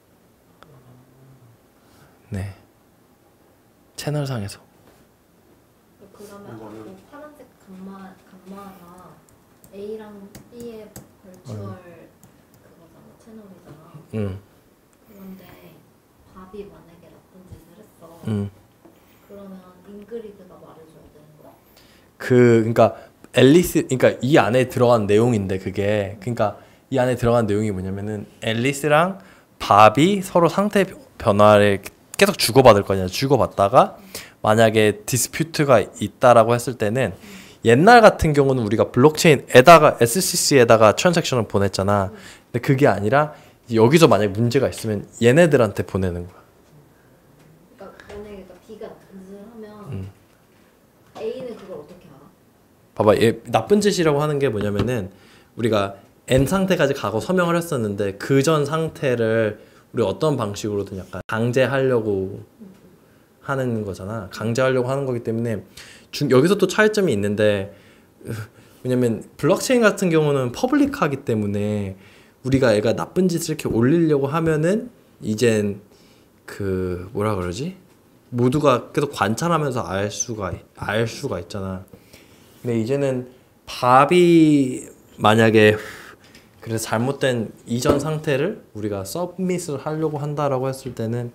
네. 채널상에서.
그러면
이거는-
뭐 파란색 감마 감마가 A랑 B의 벌추얼 그거잖아, 채널이잖아.
응.
그런데 밥이 만약에 나쁜 짓을 했어.
응.
그러면 잉그리드가 말해줘야 되는 거야?
그 그러니까 앨리스 그러니까 이 안에 들어간 내용인데 그게 그러니까 이 안에 들어간 내용이 뭐냐면은 앨리스랑 밥이 서로 상태 변화를 계속 주고받을 거냐. 주고받다가 만약에 디스퓨트가 있다라고 했을 때는 옛날 같은 경우는 우리가 블록체인에다가 에스씨씨에다가 트랜잭션을 보냈잖아. 근데 그게 아니라 여기서 만약에 문제가 있으면 얘네들한테 보내는 거야.
그러니까 만약에 그러니까 B가 나쁜 짓을 하면
음.
A는 그걸 어떻게 알아?
봐봐, 얘 나쁜 짓이라고 하는 게 뭐냐면은 우리가 N 상태까지 가고 서명을 했었는데 그 전 상태를 우리 어떤 방식으로든 약간 강제하려고 하는 거잖아. 강제하려고 하는 거기 때문에 중, 여기서 또 차이점이 있는데 왜냐면 블록체인 같은 경우는 퍼블릭하기 때문에 우리가 애가 나쁜 짓을 이렇게 올리려고 하면은 이젠 그 뭐라 그러지? 모두가 계속 관찰하면서 알 수가 알 수가 있잖아. 근데 이제는 밥이 만약에 그래서 잘못된 이전 상태를 우리가 서브밋을 하려고 한다라고 했을 때는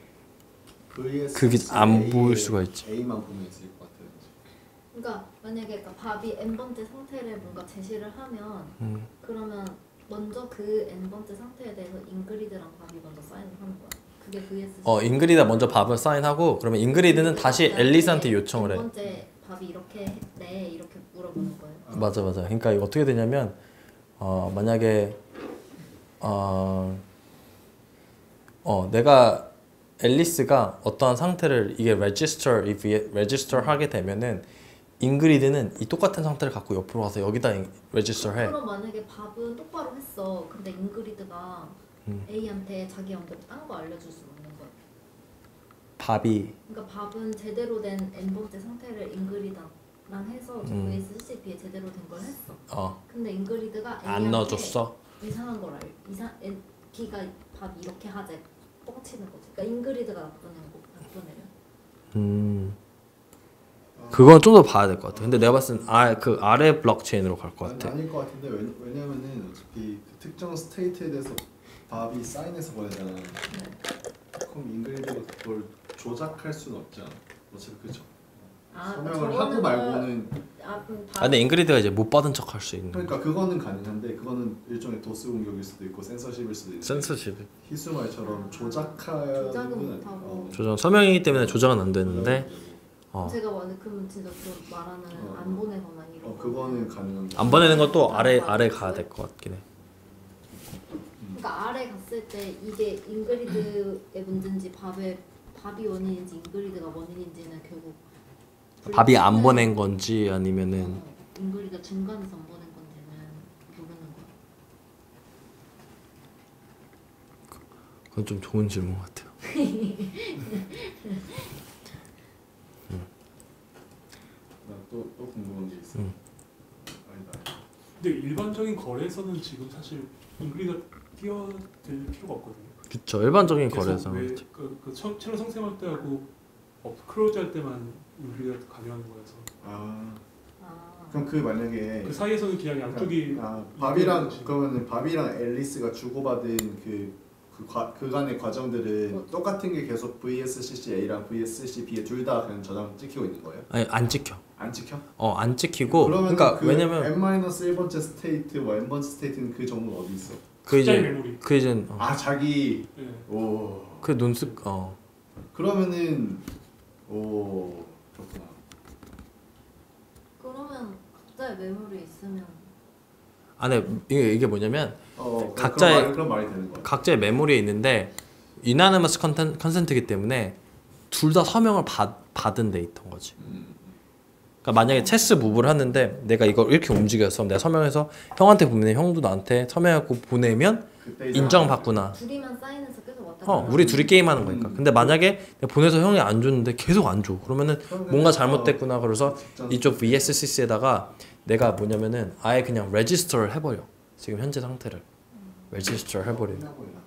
그게 안 보일 수가 있지.
A만 보면 있을 것 같아요.
그러니까 만약에 그러니까 밥이 n 번째 상태를 뭔가 제시를 하면
음.
그러면 먼저 그 n 번째 상태에 대해서 잉그리드랑 밥이 먼저 사인을 하는 거야. 그게 브이에스씨.
어 잉그리드가 먼저 밥을 사인하고 그러면 잉그리드는 다시 앨리스한테 요청을 해.
n 번째 밥이 이렇게 했대 이렇게 물어보는 거예요.
맞아 맞아. 그러니까 이거 어떻게 되냐면 어 만약에 어 어 내가 앨리스가 어떠한 상태를 이게 register if register 하게 되면은 잉그리드는 이 똑같은 상태를 갖고 옆으로 와서 여기다 register 해.
그럼 만약에 밥은 똑바로 했어. 근데 잉그리드가
음.
A한테 자기 연대로 딴 거 알려줄 수 없는 거야.
밥이
그러니까 밥은 제대로 된 n 번째 상태를 잉그리드랑 해서
음.
브이에스씨피에 제대로 된 걸 했어.
어
근데 잉그리드가
안 넣어줬어.
이상한 걸 알. 이상 엔, B가 밥 이렇게 하재. 뻥치는 거지. 그러니까 잉그리드가 나쁜 애고 나쁜 애야.
음 그건 좀 더 봐야 될 것 같아. 근데 내가 봤을 땐 아, 그 아래 블록체인으로 갈 것
아니,
같아.
아닐 것 같은데 왜, 왜냐면은 어차피 그 특정 스테이트에 대해서 밥이 사인해서 보내잖아. 그럼 잉글리드가 그걸 조작할 수는 없잖아. 어차피 그죠.
아,
서명을
저거는
하고 말고는
아, 그럼
아, 근데 잉그리드가 이제 못 받은 척 할 수 있는.
그러니까 그거는 가능한데 그거는 일종의 도스 공격일 수도 있고 센서십일 수도 있고
센서십.
희수말처럼 조작하는
조작은
건
못하고.
어,
조정 서명이기 때문에 조작은 안 되는데 어.
제가 만약 그러면 진짜 그런 말하는
어.
안 보내거나 이런
어 그거는 가능한데
안 보내는 것도 아래 아래 가야 될 것 같긴 해.
그러니까 아래 갔을 때 이게 잉그리드의 문제인지 밥의 밥이 원인인지 잉그리드가 원인인지는 결국
밥이 안
불리는-
보낸 건지 아니면은
어, 잉그리드가 중간에서 안 보낸 건지는 모르는 거야.
그건 좀 좋은 질문 같아요.
나또또 궁금한 게 있어.
음.
아니다.
근데 일반적인 거래에서는 지금 사실 잉그리드가 뛰어들 필요가 없거든요.
그쵸. 일반적인
계속
거래에서
왜 그, 그 천- 채널 성생할 때하고 업 크로즈 할 때만 잉그리드가 관여하는 거여서
아
아,
그럼 그 만약에
그 사이에서는 그냥 양쪽이
아, 밥이랑
이해하는
그러면 밥이랑 앨리스가 주고받은 그, 그 과, 그간의 과정들은
뭐-
똑같은 게 계속 브이에스씨씨에이랑 브이에스씨비에 둘 다 그냥 저장 찍히고 있는 거예요?
아니 안 찍혀.
안 찍혀?
어 안 찍히고
그러면
그러니까
그
왜냐면
n-일 번째 스테이트, 뭐 n 번째 스테이트는 그 정보는 어디 있어?
그
숫자의
이제
메모리.
그 이제 어.
아 자기
예.
오
그 논습 어
그러면은 오 그렇구나.
그러면 각자의 메모리 있으면
안에 이게 이게 뭐냐면
어
각자의-
그런 말이, 그런 말이 되는 거야.
각자의 메모리에 있는데 유나니머스 컨센트이기 때문에 둘 다 서명을 받, 받은 데이터인 거지.
음.
그러니까 만약에 체스 무브를 하는데 내가 이걸 이렇게 움직였어. 내가 서명해서 형한테 보내면 형도 나한테 서명하고 보내면
그때 이제
인정받구나.
둘이만 사인해서 계속 왔다
어,
갔다
우리 둘이 게임하는 거니까.
음.
근데 만약에 내가 보내서 형이 안 줬는데 계속 안 줘. 그러면은
그러면은
뭔가
어,
잘못됐구나. 그래서
직전
이쪽 브이에스씨씨에다가 내가 뭐냐면은 아예 그냥 레지스터를 해버려. 지금 현재 상태를 레지스터 해버려.
끝나고 연락해.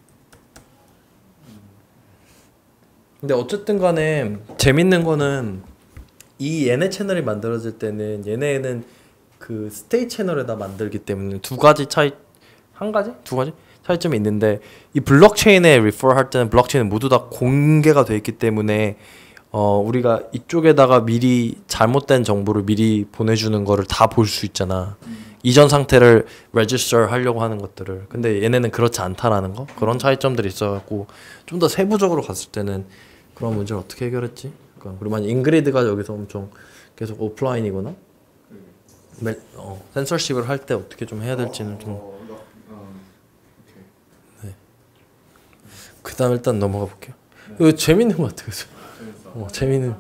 근데 어쨌든 간에 재밌는 거는 이 얘네 채널이 만들어질 때는 얘네는 그 스테이 채널에다 만들기 때문에 두 가지 차이 한 가지? 두 가지? 차이점이 있는데 이 블록체인에 리퍼 할 때는 블록체인은 모두 다 공개가 돼 있기 때문에 어 우리가 이쪽에다가 미리 잘못된 정보를 미리 보내주는 거를 다 볼 수 있잖아. 이전 상태를 레지스터 하려고 하는 것들을. 근데 얘네는 그렇지 않다라는 거. 그런 차이점들이 있어갖고 좀 더 세부적으로 갔을 때는 그런 문제를 어떻게 해결했지? 그러니까 그리고 만약 잉그리드가 여기서 엄청 계속 오프라인이거나 멜, 어, 센서십을 할 때 어떻게 좀 해야 될지는 좀.
어, 어, 어, 오케이.
그다음 일단 넘어가 볼게요. 이거 재밌는 것 같아. 그래서
재밌어.
어, 재밌는.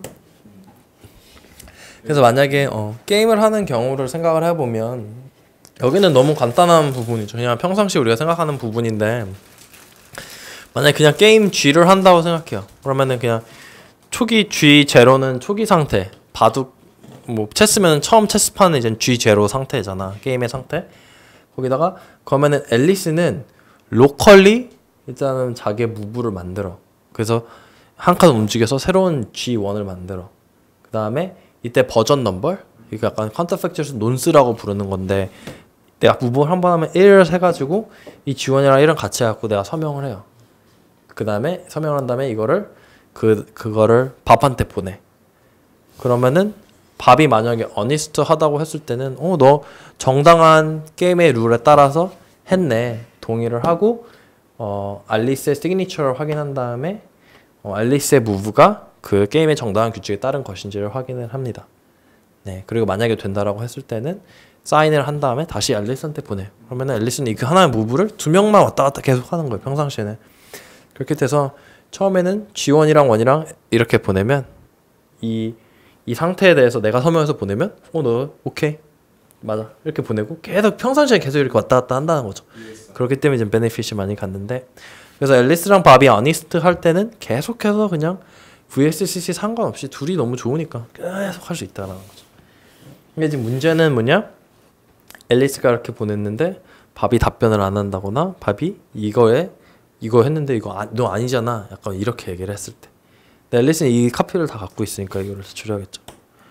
그래서 만약에 어, 게임을 하는 경우를 생각을 해보면 여기는 너무 간단한 부분이죠. 그냥 평상시 우리가 생각하는 부분인데 만약에 그냥 게임 G를 한다고 생각해요. 그러면은 그냥 초기 G 제로는 초기 상태. 바둑 뭐 체스면 처음 체스판은 이제 G 제로 상태잖아. 게임의 상태. 거기다가 그러면은 앨리스는 로컬리 일단은 자기의 무브를 만들어. 그래서 한 칸 움직여서 새로운 지 원을 만들어. 그 다음에 이때 버전 넘버, 이게 약간 컨터팩트에서 논스라고 부르는 건데 내가 무브를 한 번 하면 일을 해가지고 이 지 원이랑 일은 같이 해갖고 내가 서명을 해요. 그 다음에 서명을 한 다음에 이거를 그 그거를 밥한테 보내. 그러면은 밥이 만약에 어니스트 하다고 했을 때는 어 너 정당한 게임의 룰에 따라서 했네. 동의를 하고 어 알리스의 시그니처를 확인한 다음에 어, 알리스의 무브가 그 게임의 정당한 규칙에 따른 것인지를 확인을 합니다. 네, 그리고 만약에 된다라고 했을 때는 사인을 한 다음에 다시 앨리스한테 보내. 그러면 앨리스는 그 하나의 무브를 두 명만 왔다 갔다 계속 하는 거예요. 평상시에는. 그렇게 돼서 처음에는 지 원이랑 원이랑 이렇게 보내면 이, 이 상태에 대해서 내가 설명해서 보내면 어 너 오케이 맞아 이렇게 보내고 계속 평상시에 계속 이렇게 왔다 갔다 한다는 거죠. 그렇기 때문에 이제 베네핏이 많이 갔는데 그래서 앨리스랑 밥이 어니스트 할 때는 계속해서 그냥 브이에스씨씨 상관없이 둘이 너무 좋으니까 계속 할 수 있다는 거죠. 근데 지금 문제는 뭐냐? 앨리스가 이렇게 보냈는데 밥이 답변을 안 한다거나 밥이 이거에 이거 했는데 이거 아, 너 아니잖아 약간 이렇게 얘기를 했을 때 근데 앨리스는 이 카피를 다 갖고 있으니까 이거를 제출해야겠죠.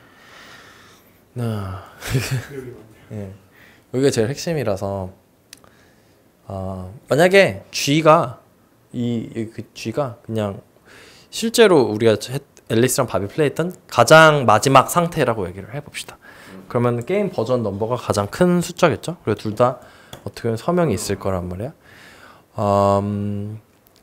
아, 예. 여기가 제일 핵심이라서 어, 만약에 G가 이 그 G가 그냥 실제로 우리가 했, 앨리스랑 밥이 플레이했던 가장 마지막 상태라고 얘기를 해봅시다. 그러면 게임 버전 넘버가 가장 큰 숫자겠죠. 그리고 둘 다 어떻게 보면 서명이 있을 거란 말이야. 음,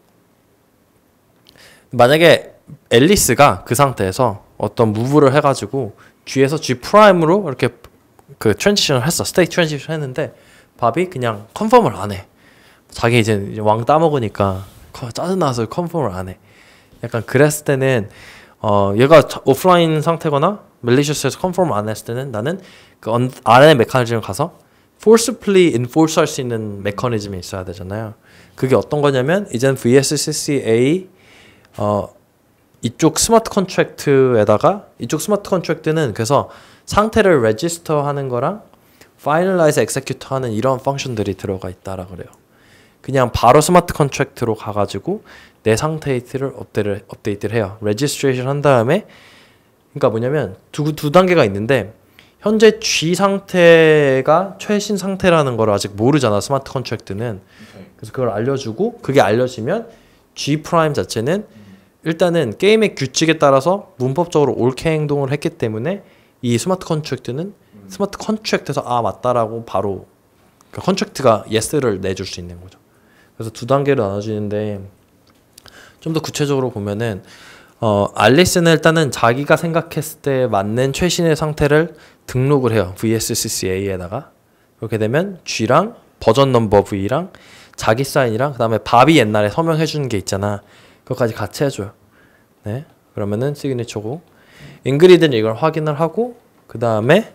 만약에 앨리스가 그 상태에서 어떤 무브를 해가지고 G에서 G 프라임으로 이렇게 그 트랜지션을 했어. 스테이트 트랜지션 했는데 밥이 그냥 컨펌을 안 해. 자기 이제 왕 따먹으니까 짜증나서 컨펌을 안 해. 약간 그랬을 때는 어 얘가 오프라인 상태거나 멜리셔스에서 컨펌 안 했을 때는 나는 그 언, 아래 메커니즘을 가서 forcibly enforce 할 수 있는 메커니즘이 있어야 되잖아요. 그게 어떤 거냐면 이젠 브이에스씨씨A 어 이쪽 스마트 컨트랙트에다가 이쪽 스마트 컨트랙트는 그래서 상태를 레지스터 하는 거랑 finalize execute 하는 이런 펑션들이 들어가 있다라 그래요. 그냥 바로 스마트 컨트랙트로 가가지고 내 상태를 업데이트를, 업데이트를 해요. 레지스트레이션 한 다음에 그러니까 뭐냐면 두, 두 단계가 있는데 현재 G 상태가 최신 상태라는 걸 아직 모르잖아 스마트 컨트랙트는. 그래서 그걸 알려주고 그게 알려지면 G 프라임 자체는 일단은 게임의 규칙에 따라서 문법적으로 옳게 행동을 했기 때문에 이 스마트 컨트랙트는 스마트 컨트랙트에서 아 맞다라고 바로 그러니까 컨트랙트가 예스를 내줄 수 있는 거죠. 그래서 두 단계로 나눠지는데 좀 더 구체적으로 보면은 어, 알리스는 일단은 자기가 생각했을 때 맞는 최신의 상태를 등록을 해요. 브이에스씨씨A에다가. 그렇게 되면 G랑 버전 넘버 V랑 자기 사인이랑 그 다음에 밥이 옛날에 서명해 주는 게 있잖아. 그것까지 같이 해줘요. 네, 그러면은 시그니처고 잉그리드는 이걸 확인을 하고 그 다음에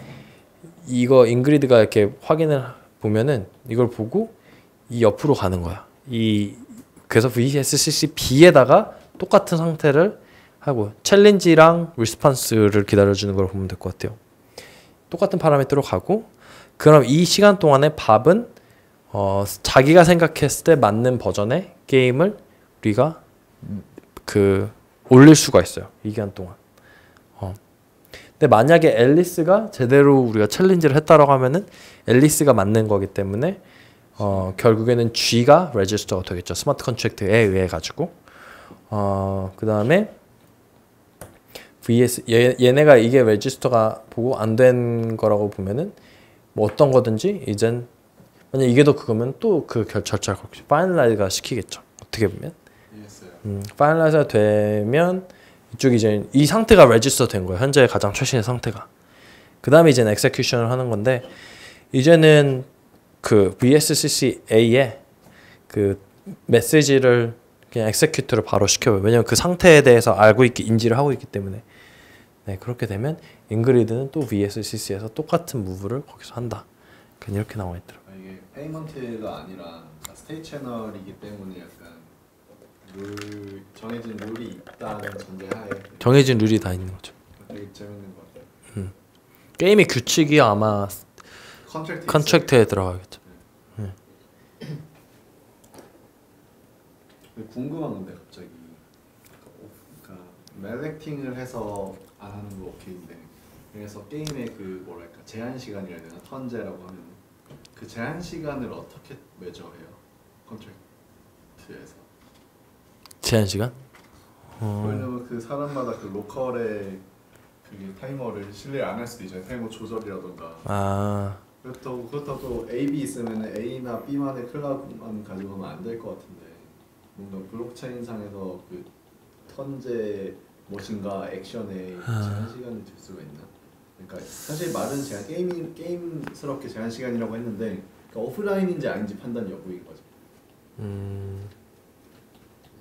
이거 잉그리드가 이렇게 확인을 보면은 이걸 보고 이 옆으로 가는 거야. 이 그래서 브이에스씨씨B에다가 똑같은 상태를 하고 챌린지랑 리스폰스를 기다려주는 걸 보면 될 것 같아요. 똑같은 파라미터로 가고 그럼 이 시간 동안에 밥은 어, 자기가 생각했을 때 맞는 버전의 게임을 우리가 그 올릴 수가 있어요. 이 기간 동안. 어. 근데 만약에 앨리스가 제대로 우리가 챌린지를 했다라고 하면은 앨리스가 맞는 거기 때문에 어, 결국에는 G가 레지스터가 되겠죠. 스마트 컨트랙트에 의해 가지고. 어, 그 다음에 브이에스 얘, 얘네가 이게 레지스터가 보고 안 된 거라고 보면은 뭐 어떤 거든지 이젠 만약 이게 더 그거면 또 그 절차를 파이널라이즈가 시키겠죠. 어떻게 보면. 음, 파이널라이즈가 되면 이쪽이 이제 이 상태가 레지스터 된 거예요. 현재 가장 최신의 상태가. 그 다음에 이제는 엑세큐션을 하는 건데 이제는 그 브이에스씨씨A에 그 메시지를 그냥 엑세큐트를 바로 시켜요. 왜냐면 그 상태에 대해서 알고 있기 인지를 하고 있기 때문에. 네, 그렇게 되면 잉그리드는 또 브이에스씨씨에서 똑같은 무브를 거기서 한다. 그냥 이렇게 나와 있더라고요.
아, 이게 페이먼트가 아니라 스테이트 채널이기 때문에 약간 룰 정해진 룰이 있다는 전제하에
정해진 룰이 다 있는 거죠.
되게 재밌는 것 같아요.
음. 게임의 규칙이 아마
컨트랙트
컨트랙트에 들어가겠죠.
네. 궁금한 건데 갑자기 그러니까 멜렉팅을 해서 안 하는 거 오케이인데 그래서 게임의 그 뭐랄까 제한 시간이라 해야 되나 턴제라고 하면 그 제한 시간을 어떻게 매저해요? 컨트랙트에서
제한 시간? 어.
왜냐면 그 사람마다 그 로컬의 그게 타이머를 실내 안 할 수도 있잖아요. 타이머 조절이라던가.
아.
그렇다고 그렇다고 A, B 있으면 A나 B만의 클럽만 가지고는 안 될 것 같은데 뭔가 블록체인상에서 그 턴제 무엇인가 액션에
아.
제한 시간이 될 수가 있나? 그러니까 사실 말은 제가 게임 게임스럽게 제한 시간이라고 했는데 그러니까 오프라인인지 아닌지 판단 여부인 거죠.
음.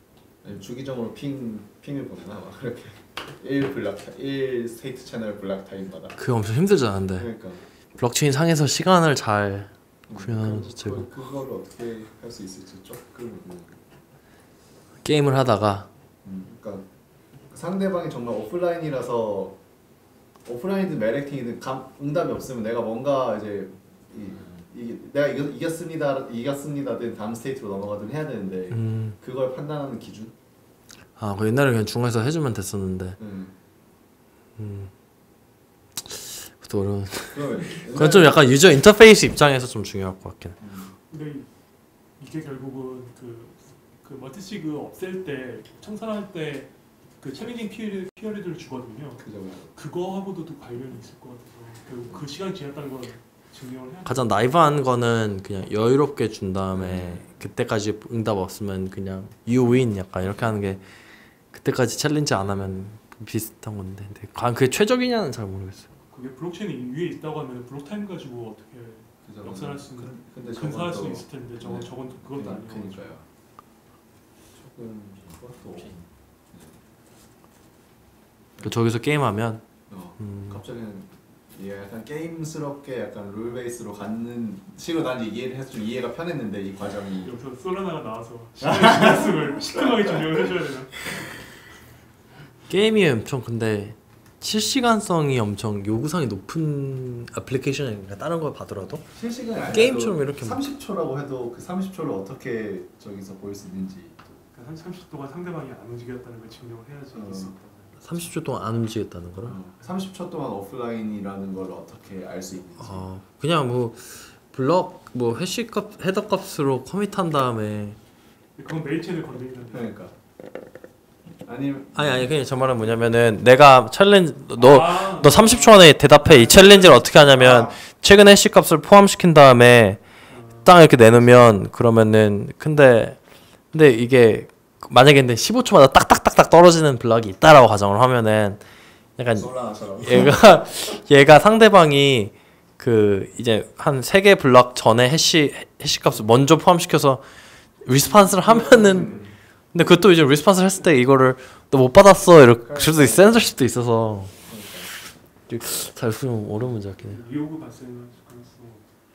아니, 주기적으로 핑 핑을 보내나 막 그렇게 일 블락 일 스테이트 채널 블락 타임마다.
그게 엄청 힘들잖아. 근데
그러니까
블록체인 상에서 시간을 잘 구현하는
그,
자체가
그, 그거를 어떻게 할 수 있을지 조금.
게임을 하다가
음, 그러니까 상대방이 정말 오프라인이라서 오프라인이든 매렉팅이든 감, 응답이 없으면 내가 뭔가 이제 이, 이, 내가 이겼, 이겼습니다 이겼습니다든 다음 스테이트로 넘어가든 해야 되는데
음.
그걸 판단하는 기준?
아, 그 옛날에 그냥 중간에서 해주면 됐었는데
음.
음. 그것도 어려운
그러면
그건 좀 약간 유저 인터페이스 입장에서 좀 중요할 것 같긴 해.
근데 이- 이게 결국은 그, 그 멀티시그 없앨 때 청산할 때 그 챌린징 피어리, 피어리드를 주거든요.
그죠.
그거하고도 또 관련이 있을 것 같아서 그, 그 시간이 지났다는 걸 증명을 해야
가장 나이브한 거는 그냥 여유롭게 준 다음에 그때까지 응답 없으면 그냥 you win 약간 이렇게 하는 게 그때까지 챌린지 안 하면 비슷한 건데 근데 과연 그게 최적이냐는 잘 모르겠어요.
그게 블록체인이 위에 있다고 하면 블록 타임 가지고 어떻게
그죠.
역산할 수 있는
근데
근사할
저건
수
또-
있을 텐데 저건
네.
저건 또 그것도
그니-
아니고
그니까요. 조금 그것도
그 저기서 게임하면
어,
음,
갑자기는 이게 약간 게임스럽게 약간 룰 베이스로 가는 식으로 난 이제 이해를 해서 좀 이해가 편했는데 이 과정이
여기서 솔라나가 나와서 시간이 지났음을 시큼하게 증명을 해줘야 되나?
게임이 엄청 근데 실시간성이 엄청 요구사항이 높은 애플리케이션이니까 다른 걸 봐더라도
실시간이 아니라도
게임처럼 이렇게
삼십 초라고 해도 그 삼십 초를 어떻게 저기서 볼 수 있는지
그러니까 한 삼십 초 동안 상대방이 안 움직였다는 걸 증명을 해야지
어.
이길 수 있다.
삼십 초 동안 안 움직였다는 거라?
어, 삼십 초 동안 오프라인이라는 걸 어떻게 알 수 있는지.
어, 그냥 뭐 블럭 뭐 해시 값 헤더 값으로 커밋한 다음에
그건 메인 채널 건드리는
그러니까 아니면
아니 아니 그냥 저 말은 뭐냐면은 내가 챌린지 너
아,
너 삼십 초 안에 대답해. 이 챌린지를 어떻게 하냐면
아,
최근 해시 값을 포함시킨 다음에 딱 이렇게 내놓으면 그러면은 근데 근데 이게 만약에 근데 십오 초마다 딱딱딱딱 떨어지는 블럭이 있다라고 가정을 하면은 약간
솔라나처럼.
얘가 얘가 상대방이 그 이제 한 세 개 블럭 전에 해시 해시 값을 먼저 포함시켜서 리스폰스를 하면은 근데 그것도 이제 리스폰스를 했을 때 이거를 너 못 받았어 이렇게 수도 있 센서십도 있어서 잘 쓰면 어려운 문제 같긴 해.
리오그 발생할 가능성.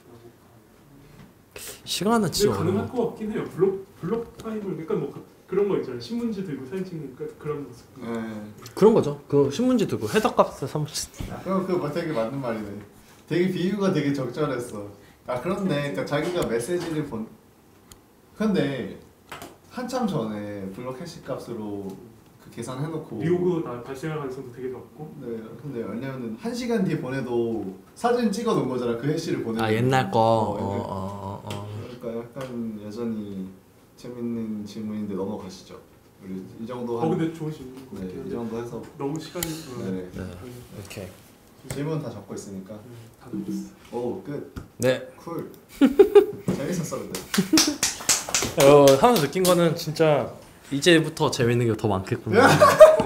시간은
근데
진짜
가능할
어려워.
것 같긴 해요. 블록 블록 타임을 그러니까 뭐 그- 그런 거 있잖아요. 신문지 들고 사진 찍는 그- 그런 모습.
네.
그런 거죠. 그 신문지 두고 헤더 값을 삼
아, 그럼 그거 되게 맞는 말이네. 되게 비유가 되게 적절했어. 아 그렇네. 그러니까 자기가 메시지를 본. 근데 한참 전에 블록 해시 값으로 그 계산해놓고.
리오그 나 발생할 가능성도 되게 높고.
네, 근데 왜냐면은 한 시간 뒤에 보내도 사진 찍어 놓은 거잖아. 그 해시를 보내.
아 옛날 거.
어,
어,
옛날
어, 어, 어.
그러니까 약간 여전히 재밌는 질문인데 넘어가시죠. 우리 이 정도 한.
어 근데 좋은 질문.
네, 이 정도 해서.
너무 시간이. 어,
네네.
네. 오케이.
질문 다 적고 있으니까.
네, 다 됐어.
오 끝.
네.
쿨. 재밌었어 근데.
어, 하면서 느낀 거는 진짜 이제부터 재밌는 게 더 많겠구나.